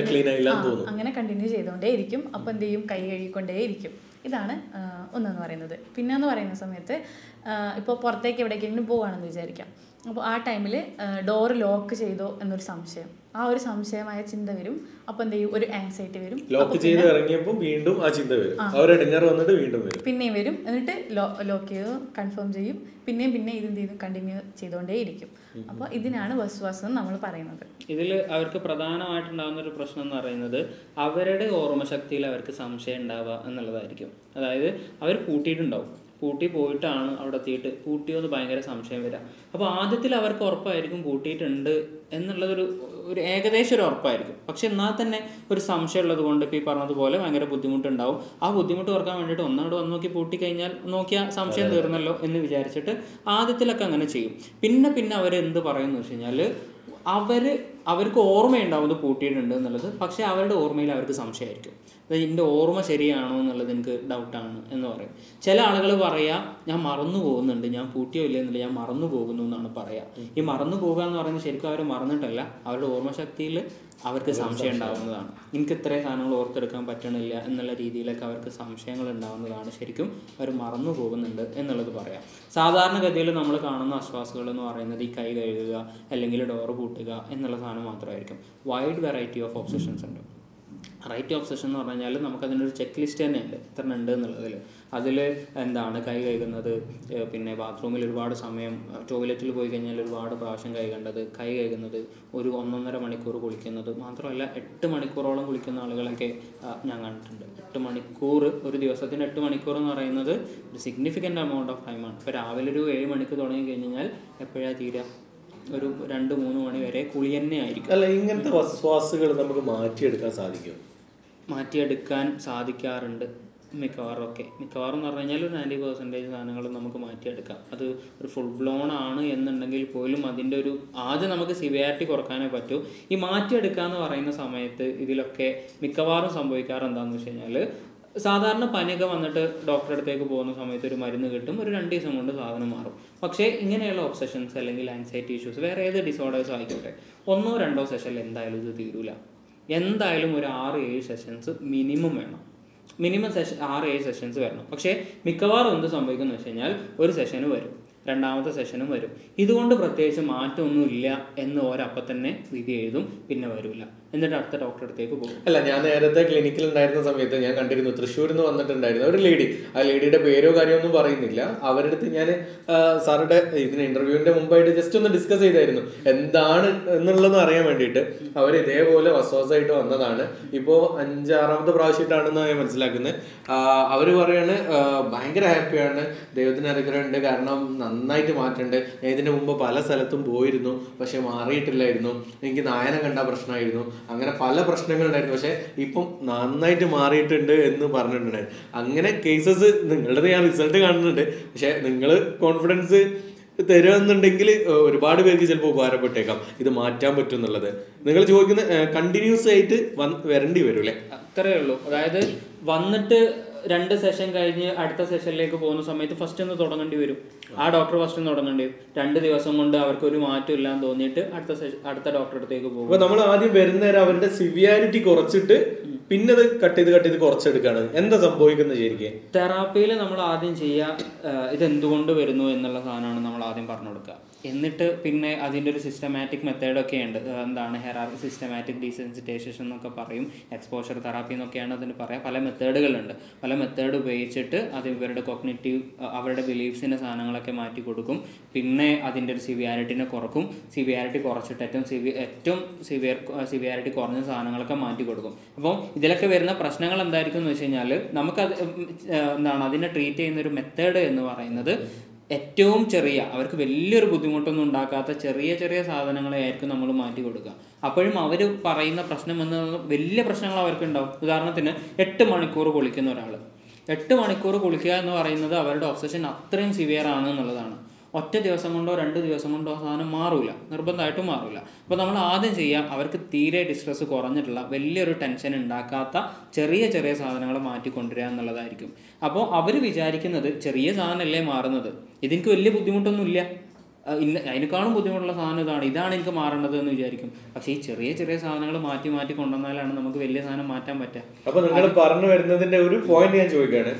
അങ്ങനെ കണ്ടിന്യൂ ചെയ്തുകൊണ്ടേയിരിക്കും. അപ്പോൾ എന്ത് ചെയ്യും, കൈ കഴുകിക്കൊണ്ടേയിരിക്കും. ഇതാണ് ഒന്നെന്ന് പറയുന്നത്. പിന്നെ എന്ന് പറയുന്ന സമയത്ത് ഇപ്പോൾ പുറത്തേക്ക് എവിടേക്കെങ്കിലും പോവുകയാണെന്ന് വിചാരിക്കാം. അപ്പോൾ ആ ടൈമിൽ ഡോറ് ലോക്ക് ചെയ്തോ എന്നൊരു സംശയം, ആ ഒരു സംശയമായ ചിന്ത വരും. അപ്പോൾ എന്ത് ചെയ്യും, ഒരു ആങ്സൈറ്റി വരും. ലോക്ക് ചെയ്ത് ഇറങ്ങിയപ്പോൾ വീണ്ടും ആ ചിന്ത വരും, അവരെടുങ്ങാറ് വന്നിട്ട് വീണ്ടും വരും, പിന്നെയും വരും. എന്നിട്ട് ലോ ലോക്ക് ചെയ്ത് കൺഫേം ചെയ്യും, പിന്നെയും പിന്നെ ഇതെന്ത് ചെയ്യും, കണ്ടിന്യൂ ചെയ്തുകൊണ്ടേ ഇരിക്കും. അപ്പോൾ ഇതിനാണ് വസ്വാസം എന്ന് നമ്മൾ പറയുന്നത്. ഇതിൽ അവർക്ക് പ്രധാനമായിട്ടുണ്ടാകുന്ന ഒരു പ്രശ്നം എന്ന് പറയുന്നത് അവരുടെ ഓർമ്മശക്തിയിൽ അവർക്ക് സംശയം ഉണ്ടാവുക എന്നുള്ളതായിരിക്കും. അതായത് അവർ കൂട്ടിയിട്ടുണ്ടാവും, കൂട്ടി പോയിട്ടാണ് അവിടെ എത്തിയിട്ട് കൂട്ടിയോന്ന് ഭയങ്കര സംശയം വരാം. അപ്പോൾ ആദ്യത്തിൽ അവർക്ക് ഉറപ്പായിരിക്കും കൂട്ടിയിട്ടുണ്ട് എന്നുള്ളതൊരു ഒരു ഏകദേശം ഒരു ഉറപ്പായിരിക്കും. പക്ഷെ എന്നാൽ തന്നെ ഒരു സംശയം ഉള്ളത് കൊണ്ട് ഇപ്പോൾ ഈ പറഞ്ഞതുപോലെ ഭയങ്കര ബുദ്ധിമുട്ടുണ്ടാവും. ആ ബുദ്ധിമുട്ട് ഓർക്കാൻ വേണ്ടിയിട്ട് ഒന്നാമത് വന്ന് നോക്കി പൂട്ടി കഴിഞ്ഞാൽ നോക്കിയാൽ സംശയം തീർന്നല്ലോ എന്ന് വിചാരിച്ചിട്ട് ആദ്യത്തിലൊക്കെ അങ്ങനെ ചെയ്യും. പിന്നെ പിന്നെ അവരെന്ത് പറയുന്നു വെച്ച് കഴിഞ്ഞാൽ അവർ അവർക്ക് ഓർമ്മയുണ്ടാവുന്നത് പൂട്ടിയിട്ടുണ്ട് എന്നുള്ളത്, പക്ഷേ അവരുടെ ഓർമ്മയിൽ അവർക്ക് സംശയമായിരിക്കും. അതായത് എൻ്റെ ഓർമ്മ ശരിയാണോ എന്നുള്ളത് എനിക്ക് ഡൗട്ടാണ് എന്ന് പറയും. ചില ആളുകൾ പറയാ ഞാൻ മറന്നു പോകുന്നുണ്ട്, ഞാൻ പൂട്ടിയോ ഇല്ല എന്നില്ല, ഞാൻ മറന്നു പോകുന്നു എന്നാണ് പറയാ. ഈ മറന്നു പോകുക എന്ന് പറയുന്നത് ശരിക്കും അവർ മറന്നിട്ടല്ല, അവരുടെ ഓർമ്മശക്തിയിൽ അവർക്ക് സംശയം ഉണ്ടാവുന്നതാണ്. എനിക്ക് ഇത്രയും സാധനങ്ങൾ ഓർത്തെടുക്കാൻ പറ്റണില്ല എന്നുള്ള രീതിയിലൊക്കെ അവർക്ക് സംശയങ്ങൾ ഉണ്ടാവുന്നതാണ്. ശരിക്കും അവർ മറന്നു പോകുന്നുണ്ട് എന്നുള്ളത് പറയാം. സാധാരണഗതിയിൽ നമ്മൾ കാണുന്ന അശ്വാസുകൾ എന്ന് പറയുന്നത് ഈ കൈ കഴുകുക അല്ലെങ്കിൽ ഡോറ് പൂട്ടുക എന്നുള്ള സാധനം മാത്രമായിരിക്കും. വൈഡ് വെറൈറ്റി ഓഫ് ഒബ്സഷൻസ് ഉണ്ട്. റൈറ്റ് ഒബ്സഷൻ എന്ന് പറഞ്ഞു കഴിഞ്ഞാൽ നമുക്കതിനൊരു ചെക്ക് ലിസ്റ്റ് തന്നെയുണ്ട്, എത്ര ഉണ്ട് എന്നുള്ളതിൽ. അതിൽ എന്താണ് കൈ കഴുകുന്നത്, പിന്നെ ബാത്റൂമിൽ ഒരുപാട് സമയം, ടോയ്ലറ്റിൽ പോയി കഴിഞ്ഞാൽ ഒരുപാട് പ്രാവശ്യം കൈ കണ്ടത്, കൈ കഴുകുന്നത്, ഒരു ഒന്നൊന്നര മണിക്കൂർ കുളിക്കുന്നത്, മാത്രമല്ല എട്ട് മണിക്കൂറോളം കുളിക്കുന്ന ആളുകളൊക്കെ ഞാൻ കണ്ടിട്ടുണ്ട്. എട്ട് മണിക്കൂർ ഒരു ദിവസത്തിന് എട്ട് മണിക്കൂർ എന്ന് പറയുന്നത് ഒരു സിഗ്നിഫിക്കൻ്റ് എമൗണ്ട് ഓഫ് ടൈമാണ്. ഇപ്പോൾ രാവിലെ ഒരു ഏഴ് മണിക്ക് തുടങ്ങി കഴിഞ്ഞാൽ എപ്പോഴാണ് തീരുക, ഒരു രണ്ട് മൂന്ന് മണി വരെ കുളി തന്നെ ആയിരിക്കും. അല്ല, ഇങ്ങനത്തെ വസ്വാസുകൾ നമുക്ക് മാറ്റിയെടുക്കാൻ സാധിക്കും? മാറ്റിയെടുക്കാൻ സാധിക്കാറുണ്ട് മിക്കവാറും ഒക്കെ. മിക്കവാറും എന്ന് പറഞ്ഞു കഴിഞ്ഞാൽ ഒരു നയൻറ്റി പെർസെൻറ്റേജ് സാധനങ്ങൾ നമുക്ക് മാറ്റിയെടുക്കാം. അത് ഒരു ഫുൾ ബ്ലോൺ ആണ് എന്നുണ്ടെങ്കിൽ പോലും അതിൻ്റെ ഒരു ആദ്യം നമുക്ക് സിവിയാരിറ്റി കുറക്കാനേ പറ്റൂ. ഈ മാറ്റിയെടുക്കുക എന്ന് പറയുന്ന സമയത്ത് ഇതിലൊക്കെ മിക്കവാറും സംഭവിക്കാറ് എന്താണെന്ന് വെച്ച് കഴിഞ്ഞാൽ, സാധാരണ പനിയൊക്കെ വന്നിട്ട് ഡോക്ടറെ അടുത്തേക്ക് പോകുന്ന സമയത്ത് ഒരു മരുന്ന് കിട്ടും, ഒരു രണ്ട് ദിവസം കൊണ്ട് സാധനം മാറും. പക്ഷേ ഇങ്ങനെയുള്ള ഒബ്സഷൻസ് അല്ലെങ്കിൽ ആൻസൈറ്റി ഇഷ്യൂസ്, വേറെ ഏത് ഡിസോർഡേഴ്സ് ആയിക്കോട്ടെ, ഒന്നോ രണ്ടോ സെഷനിൽ എന്തായാലും ഇത് തീരൂല. എന്തായാലും ഒരു ആറ് ഏഴ് സെഷൻസ് മിനിമം വേണം. മിനിമം സെഷൻ ആറ് ഏഴ് സെഷൻസ് വരണം. പക്ഷേ മിക്കവാറും എന്ത് സംഭവിക്കുന്നു വെച്ച് കഴിഞ്ഞാൽ ഒരു സെഷന് വരും, രണ്ടാമത്തെ സെഷനും വരും. ഇതുകൊണ്ട് പ്രത്യേകിച്ച് മാറ്റമൊന്നുമില്ല എന്ന് ഒരപ്പം തന്നെ വിധി എഴുതും, പിന്നെ വരില്ല. എന്നിട്ട് അടുത്ത ഡോക്ടറെ അടുത്തേക്ക് പോകും. അല്ല, ഞാൻ നേരത്തെ ക്ലിനിക്കിൽ ഉണ്ടായിരുന്ന സമയത്ത് ഞാൻ കണ്ടിരുന്നു, തൃശ്ശൂരിൽ നിന്ന് വന്നിട്ടുണ്ടായിരുന്നു ഒരു ലേഡി. ആ ലേഡിയുടെ പേരോ കാര്യമൊന്നും പറയുന്നില്ല. അവരുടെ അടുത്ത് ഞാൻ സാറുടെ ഇതിന് ഇന്റർവ്യൂവിന്റെ മുമ്പായിട്ട് ജസ്റ്റ് ഒന്ന് ഡിസ്കസ് ചെയ്തായിരുന്നു എന്താണ് എന്നുള്ളതെന്ന് അറിയാൻ വേണ്ടിയിട്ട്. അവർ ഇതേപോലെ വസ്വാസായിട്ട് വന്നതാണ്. ഇപ്പോൾ അഞ്ചാറാമത്തെ പ്രാവശ്യമായിട്ടാണെന്ന് ഞാൻ മനസ്സിലാക്കുന്നത്. അവർ പറയാണ് ഭയങ്കര ഹാപ്പിയാണ്, ദൈവത്തിന് അനുഗ്രഹമുണ്ട്, കാരണം നന്നായിട്ട് മാറ്റമുണ്ട്. ഞാൻ ഇതിന് മുമ്പ് പല സ്ഥലത്തും പോയിരുന്നു, പക്ഷെ മാറിയിട്ടില്ലായിരുന്നു. എനിക്ക് നായന കണ്ട പ്രശ്നമായിരുന്നു, അങ്ങനെ പല പ്രശ്നങ്ങളുണ്ടായിരുന്നു, പക്ഷെ ഇപ്പം നന്നായിട്ട് മാറിയിട്ടുണ്ട് എന്ന് പറഞ്ഞിട്ടുണ്ടായിരുന്നു. അങ്ങനെ കേസസ് നിങ്ങളുടെ ഞാൻ റിസൾട്ട് കാണുന്നുണ്ട്. പക്ഷെ നിങ്ങൾ കോൺഫിഡൻസ് തരുമെന്നുണ്ടെങ്കിൽ ഒരുപാട് പേർക്ക് ചിലപ്പോൾ ഉപകാരപ്പെട്ടേക്കാം ഇത് മാറ്റാൻ പറ്റും എന്നുള്ളത്. നിങ്ങൾ ചോദിക്കുന്ന കണ്ടിന്യൂസ് ആയിട്ട് വരേണ്ടി വരും അല്ലേ? അത്രയേ ഉള്ളൂ. അതായത് വന്നിട്ട് രണ്ട് സെഷൻ കഴിഞ്ഞ് അടുത്ത സെഷനിലേക്ക് പോകുന്ന സമയത്ത് ഫസ്റ്റ് ഒന്ന് തുടങ്ങേണ്ടി വരും. ആ ഡോക്ടർ ഫസ്റ്റ് ഒന്ന് തുടങ്ങേണ്ടി വരും. രണ്ട് ദിവസം കൊണ്ട് അവർക്ക് ഒരു മാറ്റം ഇല്ലാന്ന് തോന്നിയിട്ട് അടുത്ത സെഷൻ അടുത്ത ഡോക്ടറെ അടുത്തേക്ക് പോകും. അപ്പൊ നമ്മൾ ആദ്യം വരുന്നേരം അവരുടെ സിവിയാരിറ്റി കുറച്ചിട്ട് പിന്നെ അത് കട്ട് ചെയ്ത് കട്ട് ചെയ്ത് കുറച്ചെടുക്കാണ് എന്താ സംഭവിക്കുന്നത് ശരിക്കും? തെറാപ്പിയിൽ നമ്മൾ ആദ്യം ചെയ്യുക ഇതെന്തുകൊണ്ട് വരുന്നു എന്നുള്ള സാധനമാണ് നമ്മൾ ആദ്യം പറഞ്ഞു കൊടുക്കുക. എന്നിട്ട് പിന്നെ അതിൻ്റെ ഒരു സിസ്റ്റമാറ്റിക് മെത്തേഡൊക്കെ ഉണ്ട്. എന്താണ് ഹെറാർക്കി, സിസ്റ്റമാറ്റിക് ഡീസെൻസിറ്റൈസേഷൻ എന്നൊക്കെ പറയും, എക്സ്പോഷർ തെറാപ്പി എന്നൊക്കെയാണ് അതിന് പറയാം. പല മെത്തേഡുകളുണ്ട്. പല മെത്തേഡ് ഉപയോഗിച്ചിട്ട് അത് ഇവരുടെ കോഗ്നിറ്റീവ് അവരുടെ ബിലീഫ്സിൻ്റെ സാധനങ്ങളൊക്കെ മാറ്റി കൊടുക്കും. പിന്നെ അതിൻ്റെ ഒരു സിവിയാരിറ്റിനെ കുറക്കും. സിവിയാരിറ്റി കുറച്ചിട്ട് ഏറ്റവും സിവി ഏറ്റവും സിവിയർ സിവിയാരിറ്റി കുറഞ്ഞ സാധനങ്ങളൊക്കെ മാറ്റി കൊടുക്കും. അപ്പോൾ ഇതിലൊക്കെ വരുന്ന പ്രശ്നങ്ങൾ എന്തായിരിക്കും എന്ന് വെച്ച് കഴിഞ്ഞാൽ, നമുക്കത് എന്താണ് അതിനെ ട്രീറ്റ് ചെയ്യുന്ന ഒരു മെത്തേഡ് എന്ന് പറയുന്നത് ഏറ്റവും ചെറിയ, അവർക്ക് വലിയൊരു ബുദ്ധിമുട്ടൊന്നും ഉണ്ടാക്കാത്ത ചെറിയ ചെറിയ സാധനങ്ങളെ ആയിരിക്കും നമ്മൾ മാറ്റി കൊടുക്കുക. അപ്പോഴും അവർ പറയുന്ന പ്രശ്നം എന്ന് വലിയ പ്രശ്നങ്ങൾ അവർക്ക് ഉണ്ടാവും. ഉദാഹരണത്തിന് എട്ട് മണിക്കൂർ കുളിക്കുന്ന ഒരാൾ, എട്ട് മണിക്കൂർ കുളിക്കുക എന്ന് പറയുന്നത് അവരുടെ ഒബ്സഷൻ അത്രയും സിവിയർ ആണ് എന്നുള്ളതാണ്. ഒറ്റ ദിവസം കൊണ്ടോ രണ്ട് ദിവസം കൊണ്ടോ സാധനം മാറില്ല, നിർബന്ധമായിട്ടും മാറില്ല. അപ്പോൾ നമ്മൾ ആദ്യം ചെയ്യുക അവർക്ക് തീരെ ഡിസ്ട്രെസ് കുറഞ്ഞിട്ടുള്ള വലിയൊരു ടെൻഷൻ ഉണ്ടാക്കാത്ത ചെറിയ ചെറിയ സാധനങ്ങൾ മാറ്റിക്കൊണ്ടുവരിക എന്നുള്ളതായിരിക്കും. അപ്പോൾ അവർ വിചാരിക്കുന്നത് ചെറിയ സാധനമല്ലേ മാറുന്നത്, ഇതെനിക്ക് വലിയ ബുദ്ധിമുട്ടൊന്നുമില്ല, ഇന്ന അതിനേക്കാളും ബുദ്ധിമുട്ടുള്ള സാധനം ഇതാണ്, ഇതാണ് എനിക്ക് മാറേണ്ടത് എന്ന് വിചാരിക്കും. പക്ഷേ ഈ ചെറിയ ചെറിയ സാധനങ്ങൾ മാറ്റി മാറ്റി കൊണ്ടുവന്നാലാണ് നമുക്ക് വലിയ സാധനം മാറ്റാൻ പറ്റുക. അപ്പോൾ നിങ്ങൾ പറഞ്ഞു വരുന്നതിൻ്റെ ഒരു പോയിന്റ് ഞാൻ ചോദിക്കുകയാണ്,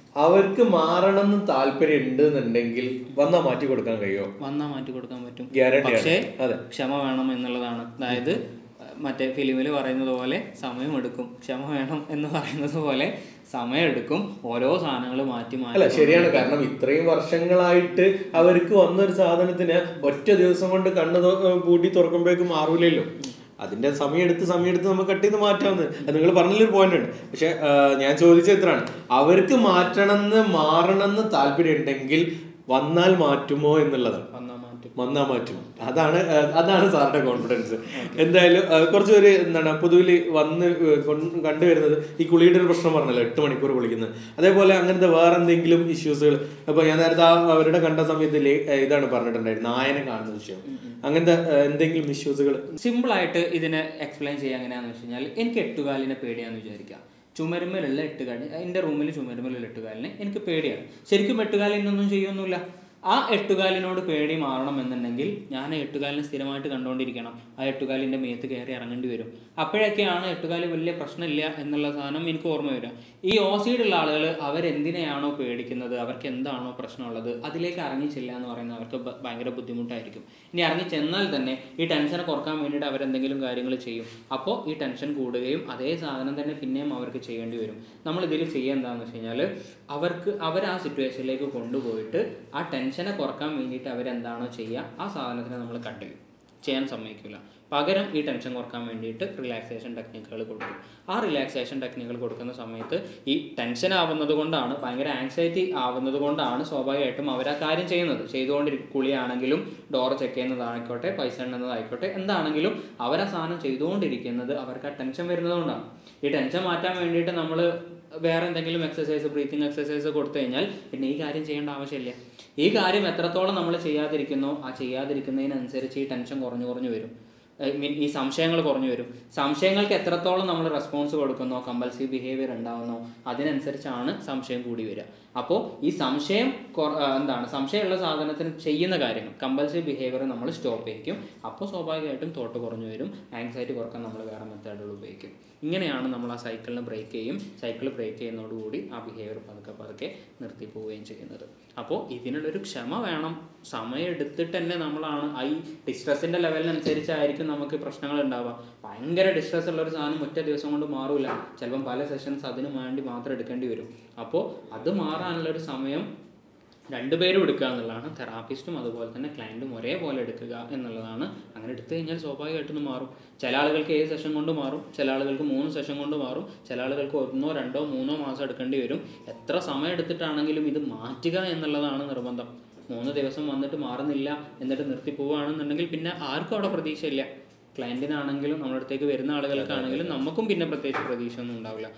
അവർക്ക് മാറണം എന്ന് താല്പര്യം ഉണ്ട് എന്നുണ്ടെങ്കിൽ വന്നാ മാറ്റി കൊടുക്കാൻ കഴിയുമോ? വന്നാ മാറ്റി കൊടുക്കാൻ പറ്റും, ഗ്യാരണ്ടി. പക്ഷേ ക്ഷമ വേണം എന്നുള്ളതാണ്. അതായത് മറ്റേ ഫിലിമിൽ പറയുന്നത് പോലെ സമയമെടുക്കും, ക്ഷമ വേണം എന്ന് പറയുന്നത് പോലെ സമയമെടുക്കും. ഓരോ സാധനങ്ങൾ മാറ്റി മാറ്റി. അല്ല ശരിയാണ്, കാരണം ഇത്രയും വർഷങ്ങളായിട്ട് അവർക്ക് വന്നൊരു സാധനത്തിന് ഒറ്റ ദിവസം കൊണ്ട് കണ്ണ് പൂട്ടി തുറക്കുമ്പോഴേക്കും മാറൂലല്ലോ. അതിന്റെ സമയമെടുത്ത് സമയമെടുത്ത് നമുക്ക് കട്ട് ചെയ്ത് മാറ്റാവുന്നത്. അത് നിങ്ങൾ പറഞ്ഞൊരു പോയിന്റ് ഉണ്ട്. പക്ഷെ ഞാൻ ചോദിച്ചത് ഇത്രയാണ്, അവർക്ക് മാറ്റണമെന്ന് മാറണമെന്ന് താല്പര്യം ഉണ്ടെങ്കിൽ വന്നാൽ മാറ്റുമോ എന്നുള്ളതാണ്. വന്നാ മാറ്റും. അതാണ് അതാണ് സാറിന്റെ കോൺഫിഡൻസ്. എന്തായാലും കുറച്ച് പേര് എന്താണ് പൊതുവിൽ വന്ന് കണ്ടുവരുന്നത് ഈ കുളിയുടെ ഒരു പ്രശ്നം പറഞ്ഞല്ലോ, എട്ട് മണിക്കൂർ കുളിക്കുന്നത്. അതേപോലെ അങ്ങനത്തെ വേറെ എന്തെങ്കിലും ഇഷ്യൂസുകൾ. അപ്പൊ ഞാൻ നേരത്തെ അവരുടെ കണ്ട സമയത്ത് ഇതാണ് പറഞ്ഞിട്ടുണ്ടായിരുന്നു, നായനെ കാണുന്ന വിഷയം. അങ്ങനത്തെ എന്തെങ്കിലും ഇഷ്യൂസുകൾ സിമ്പിൾ ആയിട്ട് ഇതിനെ എക്സ്പ്ലെയിൻ ചെയ്യാൻ എങ്ങനെയാണെന്ന് വെച്ച് കഴിഞ്ഞാൽ, എനിക്ക് എട്ടുകാലിനെ പേടിയാന്ന് വിചാരിക്കാം. ചുമരുമ്മലുള്ള എട്ടുകാലിന്, എൻ്റെ റൂമിൽ ചുമരുമ്മലുള്ള എട്ടുകാലിന് എനിക്ക് പേടിയാണ്. ശരിക്കും എട്ടുകാലിനൊന്നും ചെയ്യൊന്നുമില്ല. ആ എട്ടുകാലിനോട് പേടി മാറണം എന്നുണ്ടെങ്കിൽ ഞാൻ എട്ടുകാലിനെ സ്ഥിരമായിട്ട് കണ്ടുകൊണ്ടിരിക്കണം. ആ എട്ടുകാലിൻ്റെ മേത്ത് കയറി ഇറങ്ങേണ്ടി വരും. അപ്പോഴൊക്കെയാണ് എട്ടുകാലി വലിയ പ്രശ്നമില്ല എന്നുള്ള സാധനം എനിക്ക് ഓർമ്മ വരിക. ഈ ഓസിഡുള്ള ആളുകൾ അവരെന്തിനെയാണോ പേടിക്കുന്നത്, അവർക്ക് എന്താണോ പ്രശ്നമുള്ളത്, അതിലേക്ക് ഇറങ്ങിച്ചില്ല എന്ന് പറയുന്നത് അവർക്ക് ഭയങ്കര ബുദ്ധിമുട്ടായിരിക്കും. ഇനി ഇറങ്ങി ചെന്നാൽ തന്നെ ഈ ടെൻഷനെ കുറക്കാൻ വേണ്ടിയിട്ട് അവരെന്തെങ്കിലും കാര്യങ്ങൾ ചെയ്യും. അപ്പോൾ ഈ ടെൻഷൻ കൂടുകയും അതേ സാധനം തന്നെ പിന്നെയും അവർക്ക് ചെയ്യേണ്ടി വരും. നമ്മളിതിൽ ചെയ്യുക എന്താണെന്ന് വെച്ച് കഴിഞ്ഞാൽ, അവർക്ക് അവർ ആ സിറ്റുവേഷനിലേക്ക് കൊണ്ടുപോയിട്ട് ആ ടെൻഷനെ കുറക്കാൻ വേണ്ടിയിട്ട് അവരെന്താണോ ചെയ്യുക ആ സാധനത്തിനെ നമ്മൾ കട്ട് ചെയ്യും, ചെയ്യാൻ സമ്മതിക്കില്ല. പകരം ഈ ടെൻഷൻ കുറക്കാൻ വേണ്ടിയിട്ട് റിലാക്സേഷൻ ടെക്നിക്കുകൾ കൊടുക്കും. ആ റിലാക്സേഷൻ ടെക്നിക്കുകൾ കൊടുക്കുന്ന സമയത്ത് ഈ ടെൻഷൻ ആവുന്നത് കൊണ്ടാണ്, ഭയങ്കര ആങ്സൈറ്റി ആവുന്നത് കൊണ്ടാണ് സ്വാഭാവികമായിട്ടും അവർ ആ കാര്യം ചെയ്യുന്നത്. ചെയ്തുകൊണ്ടിരിക്കും, കുളിയാണെങ്കിലും ഡോർ ചെക്ക് ചെയ്യുന്നതായിക്കോട്ടെ, പൈസ എണ്ണുന്നതായിക്കോട്ടെ, എന്താണെങ്കിലും അവർ ആ സാധനം ചെയ്തുകൊണ്ടിരിക്കുന്നത് അവർക്ക് ആ ടെൻഷൻ വരുന്നത് കൊണ്ടാണ്. ഈ ടെൻഷൻ മാറ്റാൻ വേണ്ടിയിട്ട് നമ്മൾ വേറെ എന്തെങ്കിലും എക്സസൈസ്, ബ്രീത്തിങ് എക്സസൈസ് കൊടുത്തു കഴിഞ്ഞാൽ പിന്നെ ഈ കാര്യം ചെയ്യേണ്ട ആവശ്യമില്ല. ഈ കാര്യം എത്രത്തോളം നമ്മൾ ചെയ്യാതിരിക്കുന്നോ ആ ചെയ്യാതിരിക്കുന്നതിനനുസരിച്ച് ഈ ടെൻഷൻ കുറഞ്ഞു കുറഞ്ഞു വരും. മീൻ ഈ സംശയങ്ങൾ കുറഞ്ഞു വരും. സംശയങ്ങൾക്ക് എത്രത്തോളം നമ്മൾ റെസ്പോൺസ് കൊടുക്കുന്നോ, കമ്പൽസീവ് ബിഹേവിയർ ഉണ്ടാവുന്നോ, അതിനനുസരിച്ചാണ് സംശയം കൂടി വരിക. അപ്പോൾ ഈ സംശയം എന്താണ് സംശയമുള്ള സാധനത്തിന് ചെയ്യുന്ന കാര്യങ്ങൾ, കമ്പൽസീവ് ബിഹേവിയർ നമ്മൾ സ്റ്റോപ്പ് ചെയ്യിക്കും. അപ്പോൾ സ്വാഭാവികമായിട്ടും തോട്ട് കുറഞ്ഞു വരും. ആങ്സൈറ്റി കുറക്കാൻ നമ്മൾ വേറെ മെത്തേഡുകൾ ഉപയോഗിക്കും. ഇങ്ങനെയാണ് നമ്മൾ ആ സൈക്കിളിനെ ബ്രേക്ക് ചെയ്യും. സൈക്കിൾ ബ്രേക്ക് ചെയ്യുന്നതോടുകൂടി ആ ബിഹേവിയർ പതുക്കെ പതുക്കെ നിർത്തി പോവുകയും ചെയ്യുന്നത്. അപ്പോൾ ഇതിനുള്ളൊരു ക്ഷമ വേണം. സമയം എടുത്തിട്ട് തന്നെ നമ്മളാണ് ഈ ഡിസ്ട്രെസ്സിൻ്റെ ലെവലിനനുസരിച്ചായിരിക്കും നമുക്ക് പ്രശ്നങ്ങൾ ഉണ്ടാവുക. ഭയങ്കര ഡിസ്ട്രെസ് ഉള്ള ഒരു സാധനം ഒറ്റ ദിവസം കൊണ്ട് മാറില്ല. ചിലപ്പം പല സെഷൻസ് അതിന് വേണ്ടി മാത്രം എടുക്കേണ്ടി വരും. അപ്പോൾ അത് മാറാനുള്ളൊരു സമയം രണ്ടുപേരും എടുക്കുക എന്നുള്ളതാണ്. തെറാപ്പിസ്റ്റും അതുപോലെ തന്നെ ക്ലയൻറ്റും ഒരേപോലെ എടുക്കുക എന്നുള്ളതാണ്. അങ്ങനെ എടുത്തു കഴിഞ്ഞാൽ സ്വാഭാവികമായിട്ടൊന്ന് മാറും. ചില ആളുകൾക്ക് ഏഴ് സെഷൻ കൊണ്ട് മാറും, ചില ആളുകൾക്ക് മൂന്ന് സെഷൻ കൊണ്ട് മാറും, ചില ആളുകൾക്ക് ഒന്നോ രണ്ടോ മൂന്നോ മാസം എടുക്കേണ്ടി വരും. എത്ര സമയം എടുത്തിട്ടാണെങ്കിലും ഇത് മാറ്റുക എന്നുള്ളതാണ് നിർബന്ധം. മൂന്ന് ദിവസം വന്നിട്ട് മാറുന്നില്ല എന്നിട്ട് നിർത്തി പോവുകയാണെന്നുണ്ടെങ്കിൽ പിന്നെ ആർക്കും അവിടെ പ്രതീക്ഷയില്ല. ക്ലയൻറ്റിനാണെങ്കിലും നമ്മുടെ അടുത്തേക്ക് വരുന്ന ആളുകൾക്കാണെങ്കിലും നമുക്കും പിന്നെ പ്രത്യേകിച്ച് പ്രതീക്ഷ ഒന്നും ഉണ്ടാവില്ല.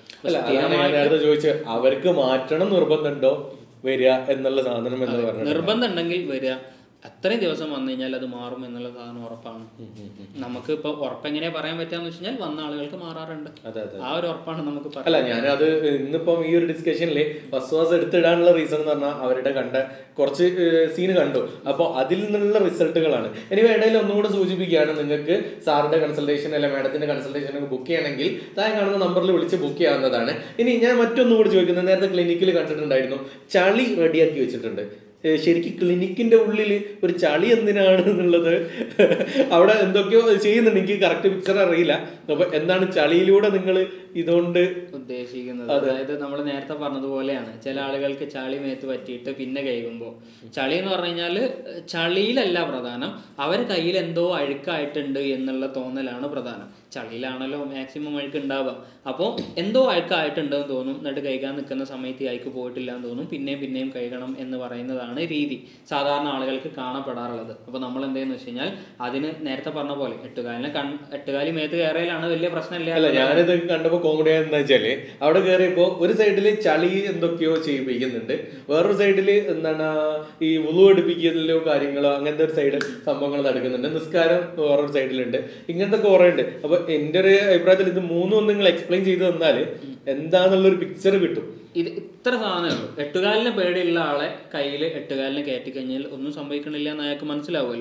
ചോദിച്ചത് അവർക്ക് മാറ്റണം നിർബന്ധമുണ്ടോ വരിക എന്നുള്ള സാധനം എന്ന് പറഞ്ഞാൽ, നിർബന്ധം ഉണ്ടെങ്കിൽ വരിക. അത്രയും ദിവസം വന്നു കഴിഞ്ഞാൽ അത് മാറും എന്നുള്ള സാധനം ഉറപ്പാണ്. നമുക്ക് ഇപ്പൊ ഉറപ്പെങ്ങനെയാ പറയാൻ പറ്റാന്ന് വെച്ച് കഴിഞ്ഞാൽ വന്ന ആളുകൾക്ക് മാറാറുണ്ട്. ആ ഒരു ഉറപ്പാണ് നമുക്ക്. അല്ല ഞാനത് ഇന്നിപ്പം ഈ ഒരു ഡിസ്കഷനിൽ വസ്വാസ് എടുത്തിടാനുള്ള റീസൺ എന്ന് പറഞ്ഞാൽ അവരുടെ കണ്ട കുറച്ച് സീന് കണ്ടു. അപ്പോൾ അതിൽ നിന്നുള്ള റിസൾട്ടുകളാണ്. ഇനി ഇടയിൽ ഒന്നുകൂടെ സൂചിപ്പിക്കുകയാണ്, നിങ്ങൾക്ക് സാറിന്റെ കൺസൾട്ടേഷൻ അല്ലെ മാഡത്തിന്റെ കൺസൾട്ടേഷൻ ഒക്കെ ബുക്ക് ചെയ്യണമെങ്കിൽ താഴെ കാണുന്ന നമ്പറിൽ വിളിച്ച് ബുക്ക് ചെയ്യാവുന്നതാണ്. ഇനി ഞാൻ മറ്റൊന്നും കൂടി ചോദിക്കുന്നത്, നേരത്തെ ക്ലിനിക്കിൽ കണ്ടിട്ടുണ്ടായിരുന്നു ചളി റെഡിയാക്കി വെച്ചിട്ടുണ്ട്. ശരിക്കും ക്ലിനിക്കിന്റെ ഉള്ളിൽ ഒരു ചളി എന്തിനാണ് എന്നുള്ളത് അവിടെ എന്തൊക്കെയോ ചെയ്യുന്നുണ്ട്, എനിക്ക് കറക്റ്റ് പിക്ചർ അറിയില്ല. അപ്പൊ എന്താണ് ചളിയിലൂടെ നിങ്ങൾ ഇതുകൊണ്ട് ഉദ്ദേശിക്കുന്നത്? അതായത് നമ്മൾ നേരത്തെ പറഞ്ഞതുപോലെയാണ്, ചില ആളുകൾക്ക് ചളി മേത്ത് പറ്റിയിട്ട് പിന്നെ കഴുകുമ്പോൾ, ചളി എന്ന് പറഞ്ഞു കഴിഞ്ഞാല് ചളിയിലല്ല പ്രധാനം, അവർ കയ്യിൽ എന്തോ അഴുക്കായിട്ടുണ്ട് എന്നുള്ള തോന്നലാണ് പ്രധാനം. ചളിയിലാണല്ലോ മാക്സിമം അഴുക്ക് ഉണ്ടാവുക. അപ്പോൾ എന്തോ അഴുക്കായിട്ടുണ്ടെന്ന് തോന്നും, എന്നിട്ട് കഴുകാൻ നിൽക്കുന്ന സമയത്ത് അഴുക്ക് പോയിട്ടില്ല എന്ന് തോന്നും, പിന്നെയും പിന്നെയും കഴുകണം എന്ന് പറയുന്നതാണ് രീതി സാധാരണ ആളുകൾക്ക് കാണപ്പെടാറുള്ളത്. അപ്പോൾ നമ്മൾ എന്തെന്ന് വെച്ച് കഴിഞ്ഞാൽ അതിന് നേരത്തെ പറഞ്ഞ പോലെ എട്ടുകാലിനെ കൺ എട്ടുകാലി മേത്ത് കയറിയാലാണ് വലിയ പ്രശ്നമില്ല. ഞാനിത് കണ്ടപ്പോൾ കോമഡി എന്താ വെച്ചാല്, അവിടെ കയറിയപ്പോ ഒരു സൈഡില് ചളി എന്തൊക്കെയോ ചെയ്യിപ്പിക്കുന്നുണ്ട്, വേറൊരു സൈഡില് എന്താണ് ഈ വുളു എടുപ്പിക്കലോ കാര്യങ്ങളോ അങ്ങനത്തെ ഒരു സൈഡ് സംഭവങ്ങൾ നടക്കുന്നുണ്ട്, നിസ്കാരം വേറൊരു സൈഡിലുണ്ട്, ഇങ്ങനത്തെ കുറെ ഉണ്ട്. അപ്പൊ എന്റെ ഒരു അഭിപ്രായത്തിൽ ഇത് മൂന്നും നിങ്ങൾ എക്സ്പ്ലെയിൻ ചെയ്ത് തന്നാല് എന്താന്നുള്ളൊരു പിക്ചർ കിട്ടും. ഇത് ഇത്ര സാധനമേ ഉള്ളൂ. എട്ടുകാലിന് പേടിയുള്ള ആളെ കയ്യിൽ എട്ടുകാലിനെ കയറ്റി കഴിഞ്ഞാൽ ഒന്നും സംഭവിക്കണില്ല എന്ന് അയാൾക്ക് മനസ്സിലാവുമല്ലോ.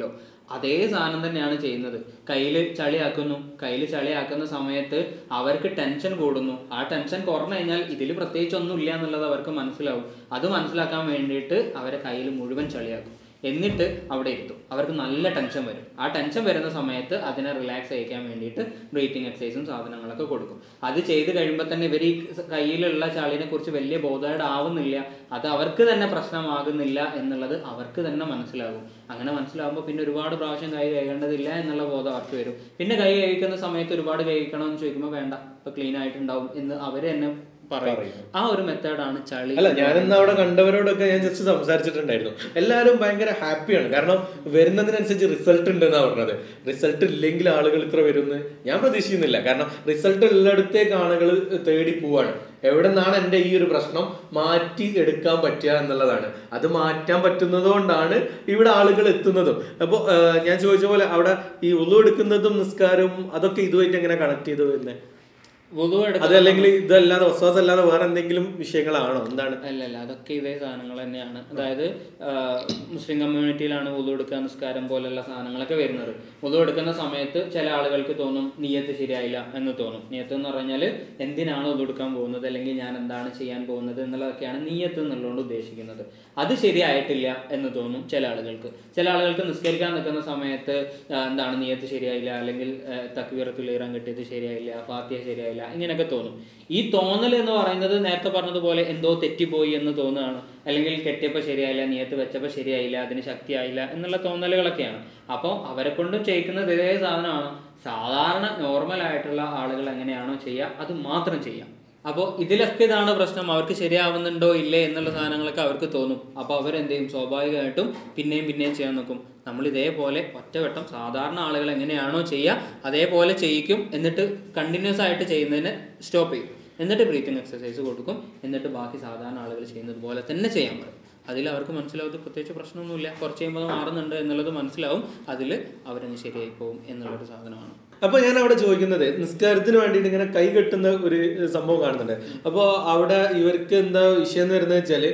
അതേ സാധനം തന്നെയാണ് ചെയ്യുന്നത്. കയ്യിൽ ചളിയാക്കുന്നു, കയ്യിൽ ചളിയാക്കുന്ന സമയത്ത് അവർക്ക് ടെൻഷൻ കൂടുന്നു. ആ ടെൻഷൻ കുറഞ്ഞു കഴിഞ്ഞാൽ ഇതിൽ പ്രത്യേകിച്ച് ഒന്നും ഇല്ല എന്നുള്ളത് അവർക്ക് മനസ്സിലാവും. അത് മനസ്സിലാക്കാൻ വേണ്ടിയിട്ട് അവരെ കയ്യിൽ മുഴുവൻ ചളിയാക്കും, എന്നിട്ട് അവിടെ ഇരുത്തും. അവർക്ക് നല്ല ടെൻഷൻ വരും. ആ ടെൻഷൻ വരുന്ന സമയത്ത് അതിനെ റിലാക്സ് ചെയ്യിക്കാൻ വേണ്ടിയിട്ട് ബ്രീത്തിങ് എക്സസൈസും സാധനങ്ങളൊക്കെ കൊടുക്കും. അത് ചെയ്ത് കഴിയുമ്പോൾ തന്നെ ഇവർ ഈ കയ്യിലുള്ള ചളിനെ കുറിച്ച് വലിയ ബോധേഡ് ആവുന്നില്ല, അത് അവർക്ക് തന്നെ പ്രശ്നമാകുന്നില്ല എന്നുള്ളത് അവർക്ക് തന്നെ മനസ്സിലാകും. അങ്ങനെ മനസ്സിലാകുമ്പോൾ പിന്നെ ഒരുപാട് പ്രാവശ്യം കൈ കഴുകേണ്ടതില്ല എന്നുള്ള ബോധം അവർക്ക് വരും. പിന്നെ കൈ കഴിക്കുന്ന സമയത്ത് ഒരുപാട് കഴിക്കണമെന്ന് ചോദിക്കുമ്പോൾ വേണ്ട, ഇപ്പൊ ക്ലീൻ ആയിട്ടുണ്ടാവും എന്ന് അവർ തന്നെ പറയും. ആ ഒരു മെത്തേഡാണ് ചളി. അല്ല, ഞാനിന്ന് അവിടെ കണ്ടവരോടൊക്കെ ഞാൻ ജസ്റ്റ് സംസാരിച്ചിട്ടുണ്ടായിരുന്നു. എല്ലാവരും ഭയങ്കര ഹാപ്പിയാണ്, കാരണം വരുന്നതിനനുസരിച്ച് റിസൾട്ട് ഉണ്ട് എന്നാണ് പറഞ്ഞത്. റിസൾട്ട് ഇല്ലെങ്കിൽ ആളുകൾ ഇത്ര വരുമെന്ന് ഞാൻ പ്രതീക്ഷിക്കുന്നില്ല. കാരണം റിസൾട്ട് ഉള്ളിടത്തേക്ക് ആളുകൾ തേടി പോവാണ്. എവിടെ നിന്നാണ് എൻ്റെ ഈ ഒരു പ്രശ്നം മാറ്റി എടുക്കാൻ പറ്റുക എന്നുള്ളതാണ്. അത് മാറ്റാൻ പറ്റുന്നത് കൊണ്ടാണ് ഇവിടെ ആളുകൾ എത്തുന്നതും. അപ്പോൾ ഞാൻ ചോദിച്ച പോലെ അവിടെ ഈ ഉളു എടുക്കുന്നതും നിസ്കാരവും അതൊക്കെ ഇതുമായിട്ട് എങ്ങനെ കണക്ട് ചെയ്ത് വരുന്നത്? അതല്ലെങ്കിൽ ഇതല്ലാതെ വസ്വാസം അല്ലാതെ വേറെ എന്തെങ്കിലും വിഷയങ്ങളാണോ? എന്താണ്? അല്ല അല്ല അതൊക്കെ ഇതേ സാധനങ്ങൾ തന്നെയാണ്. അതായത് മുസ്ലിം കമ്മ്യൂണിറ്റിയിലാണ് വുളു എടുക്കുക, നിസ്കാരം പോലുള്ള സാധനങ്ങളൊക്കെ വരുന്നത്. വുളു എടുക്കുന്ന സമയത്ത് ചില ആളുകൾക്ക് തോന്നും നിയ്യത്ത് ശരിയായില്ല എന്ന് തോന്നും. നിയ്യത്ത് എന്ന് പറഞ്ഞാൽ എന്തിനാണ് വുളു എടുക്കാൻ പോകുന്നത്, അല്ലെങ്കിൽ ഞാൻ എന്താണ് ചെയ്യാൻ പോകുന്നത് എന്നുള്ളതൊക്കെയാണ് നിയ്യത്ത് എന്നുള്ളതുകൊണ്ട് ഉദ്ദേശിക്കുന്നത്. അത് ശരിയായിട്ടില്ല എന്ന് തോന്നും ചില ആളുകൾക്ക്. ചില ആളുകൾക്ക് നിസ്കരിക്കാൻ നിൽക്കുന്ന സമയത്ത് എന്താണ് നിയ്യത്ത് ശരിയായില്ല, അല്ലെങ്കിൽ തക്ബീറത്തുൽ ഇഹ്റാം കെട്ടിയത് ശരിയായില്ല, ഫാത്തിഹ ശരിയായില്ല, ഇങ്ങനെയൊക്കെ തോന്നും. ഈ തോന്നൽ എന്ന് പറയുന്നത് നേരത്തെ പറഞ്ഞതുപോലെ എന്തോ തെറ്റിപ്പോയി എന്ന് തോന്നുകയാണ്, അല്ലെങ്കിൽ കെട്ടിയപ്പോൾ ശരിയായില്ല, നിയത്ത് വെച്ചപ്പോൾ ശരിയായില്ല, അതിന് ശക്തിയായില്ല എന്നുള്ള തോന്നലുകളൊക്കെയാണ്. അപ്പോൾ അവരെ കൊണ്ടും ചെയ്യിക്കുന്നത് ഇതേ സാധനമാണ്. സാധാരണ നോർമൽ ആയിട്ടുള്ള ആളുകൾ എങ്ങനെയാണോ ചെയ്യുക അത് മാത്രം ചെയ്യാം. അപ്പോൾ ഇതിലൊക്കെ ഇതാണ് പ്രശ്നം. അവർക്ക് ശരിയാവുന്നുണ്ടോ ഇല്ലേ എന്നുള്ള സാധനങ്ങളൊക്കെ അവർക്ക് തോന്നും. അപ്പോൾ അവരെന്ത് ചെയ്യും? സ്വാഭാവികമായിട്ടും പിന്നെയും പിന്നെയും ചെയ്യാൻ നോക്കും. നമ്മൾ ഇതേപോലെ ഒറ്റവട്ടം സാധാരണ ആളുകൾ എങ്ങനെയാണോ ചെയ്യുക അതേപോലെ ചെയ്യിക്കും. എന്നിട്ട് കണ്ടിന്യൂസ് ആയിട്ട് ചെയ്യുന്നതിന് സ്റ്റോപ്പ് ചെയ്യും. എന്നിട്ട് ബ്രീത്തിങ് എക്സസൈസ് കൊടുക്കും. എന്നിട്ട് ബാക്കി സാധാരണ ആളുകൾ ചെയ്യുന്നത് പോലെ തന്നെ ചെയ്യാൻ പറയും. അതിൽ അവർക്ക് മനസ്സിലാവും പ്രത്യേകിച്ച് പ്രശ്നമൊന്നുമില്ല, കുറച്ച് കഴിയുമ്പോൾ മാറുന്നുണ്ട് എന്നുള്ളത് മനസ്സിലാവും. അതിൽ അവരങ്ങ് ശരിയായി പോകും എന്നുള്ളൊരു സാധനമാണ്. അപ്പൊ ഞാൻ അവിടെ ചോദിക്കുന്നത്, നിസ്കാരത്തിന് വേണ്ടിയിട്ട് ഇങ്ങനെ കൈ കെട്ടുന്ന ഒരു സംഭവം കാണുന്നുണ്ട്. അപ്പോൾ അവിടെ ഇവർക്ക് എന്താ വിഷയം എന്ന് വരുന്നത് വെച്ചാല്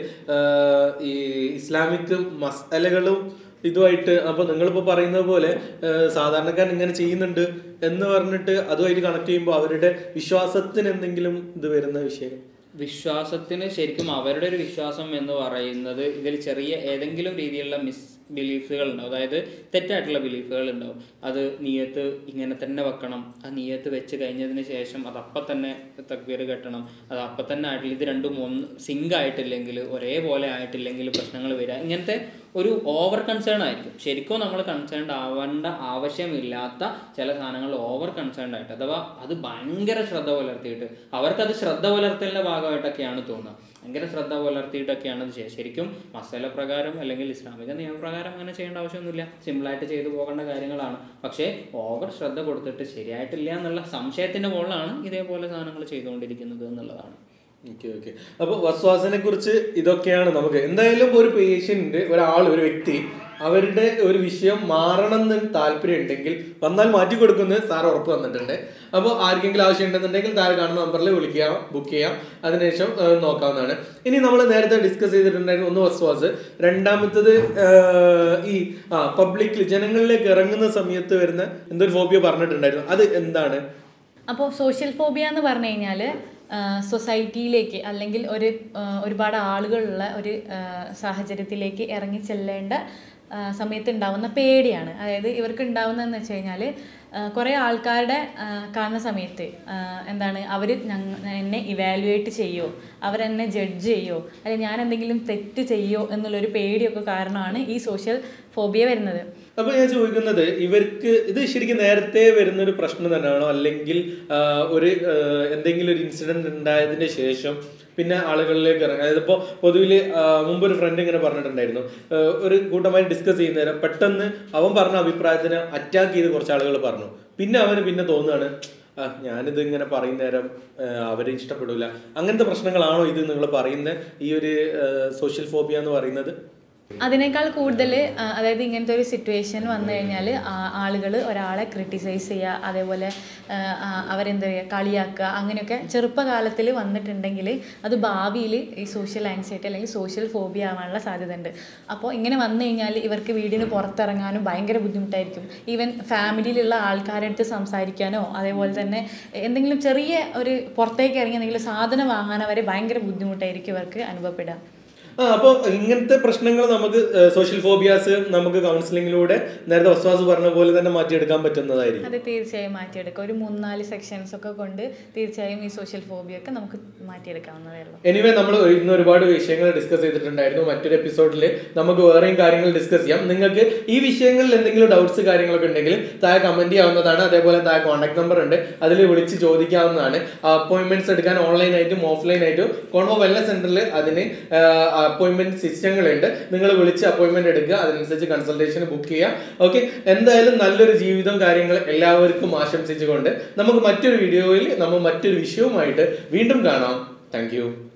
ഈ ഇസ്ലാമിക് മസലകളും ഇതുമായിട്ട്, അപ്പൊ നിങ്ങളിപ്പോ പറയുന്നത് പോലെ സാധാരണക്കാരൻ ഇങ്ങനെ ചെയ്യുന്നുണ്ട് എന്ന് പറഞ്ഞിട്ട് അതുമായിട്ട് കണക്ട് ചെയ്യുമ്പോൾ അവരുടെ വിശ്വാസത്തിന് എന്തെങ്കിലും ഇത് വരുന്ന വിഷയം? വിശ്വാസത്തിന് ശരിക്കും അവരുടെ ഒരു വിശ്വാസം എന്ന് പറയുന്നത് ഇതിൽ ചെറിയ ഏതെങ്കിലും രീതിയിലുള്ള മിസ് ബിലീഫുകൾ ഉണ്ടാവും. അതായത് തെറ്റായിട്ടുള്ള ബിലീഫുകൾ ഉണ്ടാവും. അത് നിയത്ത് ഇങ്ങനെ തന്നെ വെക്കണം, ആ നിയത്ത് വെച്ച് കഴിഞ്ഞതിന് ശേഷം അത് അപ്പം തന്നെ തക്ബീർ കെട്ടണം, അത് അപ്പം തന്നെ ആയിട്ടില്ല, ഇത് രണ്ടും ഒന്ന് സിങ്ക് ആയിട്ടില്ലെങ്കിൽ, ഒരേപോലെ ആയിട്ടില്ലെങ്കിൽ പ്രശ്നങ്ങൾ വരിക, ഇങ്ങനത്തെ ഒരു ഓവർ കൺസേൺ ആയിരിക്കും. ശരിക്കും നമ്മൾ കൺസേൺഡ് ആവേണ്ട ആവശ്യമില്ലാത്ത ചില സാധനങ്ങൾ ഓവർ കൺസേൺഡ് ആയിട്ട്, അഥവാ അത് ഭയങ്കര ശ്രദ്ധ പുലർത്തിയിട്ട് അവർക്കത് ശ്രദ്ധ പുലർത്തലിൻ്റെ ഭാഗമായിട്ടൊക്കെയാണ് തോന്നുക. ഭയങ്കര ശ്രദ്ധ പുലർത്തിയിട്ടൊക്കെയാണ് ഇത് ചെയ്യുക. ശരിക്കും മസാല പ്രകാരം അല്ലെങ്കിൽ ഇസ്ലാമിക നിയമപ്രകാരം അങ്ങനെ ചെയ്യേണ്ട ആവശ്യമൊന്നുമില്ല. സിമ്പിളായിട്ട് ചെയ്തു പോകേണ്ട കാര്യങ്ങളാണ്. പക്ഷേ ഓവർ ശ്രദ്ധ കൊടുത്തിട്ട് ശരിയായിട്ടില്ല എന്നുള്ള സംശയത്തിൻ്റെ മുകളിലാണ് ഇതേപോലെ സാധനങ്ങൾ ചെയ്തുകൊണ്ടിരിക്കുന്നത് എന്നുള്ളതാണ്. ഓക്കെ ഓക്കെ അപ്പോൾ വസ്വാസിനെ കുറിച്ച് ഇതൊക്കെയാണ്. നമുക്ക് എന്തായാലും ഒരു പേഷ്യൻ്റ്, ഒരാൾ, ഒരു വ്യക്തി അവരുടെ ഒരു വിഷയം മാറണം എന്ന് താല്പര്യം ഉണ്ടെങ്കിൽ വന്നാൽ മാറ്റി കൊടുക്കുന്നത് സാർ ഉറപ്പ് തന്നിട്ടുണ്ട്. അപ്പോൾ ആർക്കെങ്കിലും ആവശ്യം ഉണ്ടെന്നുണ്ടെങ്കിൽ താഴെ കാണുന്ന നമ്പറിൽ വിളിക്കാം, ബുക്ക് ചെയ്യാം, അതിനുശേഷം നോക്കാവുന്നതാണ്. ഇനി നമ്മൾ നേരത്തെ ഡിസ്കസ് ചെയ്തിട്ടുണ്ടായിരുന്നു ഒന്ന് വസ്വാസ്, രണ്ടാമത്തത് ഈ ആ പബ്ലിക്കിൽ ജനങ്ങളിലേക്ക് ഇറങ്ങുന്ന സമയത്ത് വരുന്ന എന്തൊരു ഫോബിയ പറഞ്ഞിട്ടുണ്ടായിരുന്നു, അത് എന്താണ്? അപ്പോൾ സോഷ്യൽ ഫോബിയ എന്ന് പറഞ്ഞു കഴിഞ്ഞാൽ സൊസൈറ്റിയിലേക്ക് അല്ലെങ്കിൽ ഒരു ഒരുപാട് ആളുകളുള്ള ഒരു സാഹചര്യത്തിലേക്ക് ഇറങ്ങി ചെല്ലേണ്ട സമയത്ത് ഉണ്ടാവുന്ന പേടിയാണ്. അതായത് ഇവർക്ക് ഉണ്ടാവുന്നതെന്ന് വെച്ച് കഴിഞ്ഞാൽ കുറേ ആൾക്കാരുടെ കാണുന്ന സമയത്ത് എന്താണ് അവർ എന്നെ ഇവാലുവേറ്റ് ചെയ്യോ, അവരെന്നെ ജഡ്ജ് ചെയ്യോ, അല്ലെങ്കിൽ ഞാൻ എന്തെങ്കിലും തെറ്റ് ചെയ്യോ എന്നുള്ളൊരു പേടിയൊക്കെ കാരണമാണ് ഈ സോഷ്യൽ ഫോബിയ വരുന്നത്. അപ്പോൾ ഞാൻ ചോദിക്കുന്നത്, ഇവർക്ക് ഇത് ശരിക്കും നേരത്തെ വരുന്നൊരു പ്രശ്നം തന്നെയാണോ, അല്ലെങ്കിൽ ഒരു എന്തെങ്കിലും ഒരു ഇൻസിഡന്റ് ഉണ്ടായതിന് ശേഷം പിന്നെ ആളുകളിലേക്ക് ഇറങ്ങുക? അതായത് ഇപ്പോൾ പൊതുവിൽ മുമ്പ് ഒരു ഫ്രണ്ട് ഇങ്ങനെ പറഞ്ഞിട്ടുണ്ടായിരുന്നു, ഒരു കൂട്ടമായി ഡിസ്കസ് ചെയ്യുന്നേരം പെട്ടെന്ന് അവൻ പറഞ്ഞ അഭിപ്രായത്തിന് അറ്റാക്ക് ചെയ്ത് കുറച്ച് ആളുകൾ പറഞ്ഞു. പിന്നെ അവന് പിന്നെ തോന്നുകയാണ് ആ ഞാനിത് ഇങ്ങനെ പറയുന്നേരം അവരെ ഇഷ്ടപ്പെടില്ല. അങ്ങനത്തെ പ്രശ്നങ്ങളാണോ ഇത് നിങ്ങൾ പറയുന്ന ഈ ഒരു സോഷ്യൽ ഫോബിയ എന്ന് പറയുന്നത്? അതിനേക്കാൾ കൂടുതൽ അതായത് ഇങ്ങനത്തെ ഒരു സിറ്റുവേഷൻ വന്നു കഴിഞ്ഞാൽ ആളുകൾ ഒരാളെ ക്രിട്ടിസൈസ് ചെയ്യുക, അതേപോലെ അവരെന്താ പറയുക കളിയാക്കുക, അങ്ങനെയൊക്കെ ചെറുപ്പകാലത്തിൽ വന്നിട്ടുണ്ടെങ്കിൽ അത് ഭാവിയിൽ ഈ സോഷ്യൽ ആങ്സൈറ്റി അല്ലെങ്കിൽ സോഷ്യൽ ഫോബിയ ആവാനുള്ള സാധ്യത ഉണ്ട്. അപ്പോൾ ഇങ്ങനെ വന്നു കഴിഞ്ഞാൽ ഇവർക്ക് വീടിന് പുറത്തിറങ്ങാനും ഭയങ്കര ബുദ്ധിമുട്ടായിരിക്കും. ഈവൻ ഫാമിലിയിലുള്ള ആൾക്കാരുടെ അടുത്ത് സംസാരിക്കാനോ അതേപോലെ തന്നെ എന്തെങ്കിലും ചെറിയ ഒരു പുറത്തേക്ക് ഇറങ്ങി എന്തെങ്കിലും സാധനം വാങ്ങാനോ വരെ ഭയങ്കര ബുദ്ധിമുട്ടായിരിക്കും ഇവർക്ക് അനുഭവപ്പെടുക. ആ അപ്പോൾ ഇങ്ങനത്തെ പ്രശ്നങ്ങൾ നമുക്ക് സോഷ്യൽ ഫോബിയാസ് നമുക്ക് കൗൺസിലിങ്ങിലൂടെ നേരത്തെ വസ്വാസ് പറഞ്ഞ പോലെ തന്നെ മാറ്റിയെടുക്കാൻ പറ്റുന്നതായിരിക്കും. അത് തീർച്ചയായും മാറ്റിയെടുക്കാം. ഒരു മൂന്നാല് സെക്ഷൻസ് ഒക്കെ കൊണ്ട് തീർച്ചയായും ഈ സോഷ്യൽ ഫോബിയ ഒക്കെ നമുക്ക് മാറ്റിയെടുക്കാവുന്നതേ ഉള്ളൂ. എനിവേ നമ്മൾ ഇന്ന് ഒരുപാട് വിഷയങ്ങൾ ഡിസ്കസ് ചെയ്തിട്ടുണ്ടായിരുന്നു. മറ്റൊരു എപ്പിസോഡിൽ നമുക്ക് വേറെയും കാര്യങ്ങൾ ഡിസ്കസ് ചെയ്യാം. നിങ്ങൾക്ക് ഈ വിഷയങ്ങളിൽ എന്തെങ്കിലും ഡൗട്ട്സ് കാര്യങ്ങളൊക്കെ ഉണ്ടെങ്കിൽ താഴെ കമന്റ് ചെയ്യാവുന്നതാണ്. അതേപോലെ താഴെ കോൺടാക്ട് നമ്പർ ഉണ്ട്, അതിൽ വിളിച്ച് ചോദിക്കാവുന്നതാണ്. അപ്പോയിന്റ്മെന്റ്സ് എടുക്കാൻ ഓൺലൈനായിട്ടും ഓഫ്ലൈൻ ആയിട്ടും കോൺവോ വെൽനസ് സെന്ററിൽ അതിന് അപ്പോയിന്റ്മെന്റ് സിസ്റ്റങ്ങളുണ്ട്. നിങ്ങൾ വിളിച്ച് അപ്പോയിന്റ്മെന്റ് എടുക്കുക, അതിനനുസരിച്ച് കൺസൾട്ടേഷൻ ബുക്ക് ചെയ്യുക. ഓക്കെ, എന്തായാലും നല്ലൊരു ജീവിതം കാര്യങ്ങൾ എല്ലാവർക്കും ആശംസിച്ചുകൊണ്ട് നമുക്ക് മറ്റൊരു വീഡിയോയിൽ നമ്മൾ മറ്റൊരു വിഷയവുമായിട്ട് വീണ്ടും കാണാം. Thank U.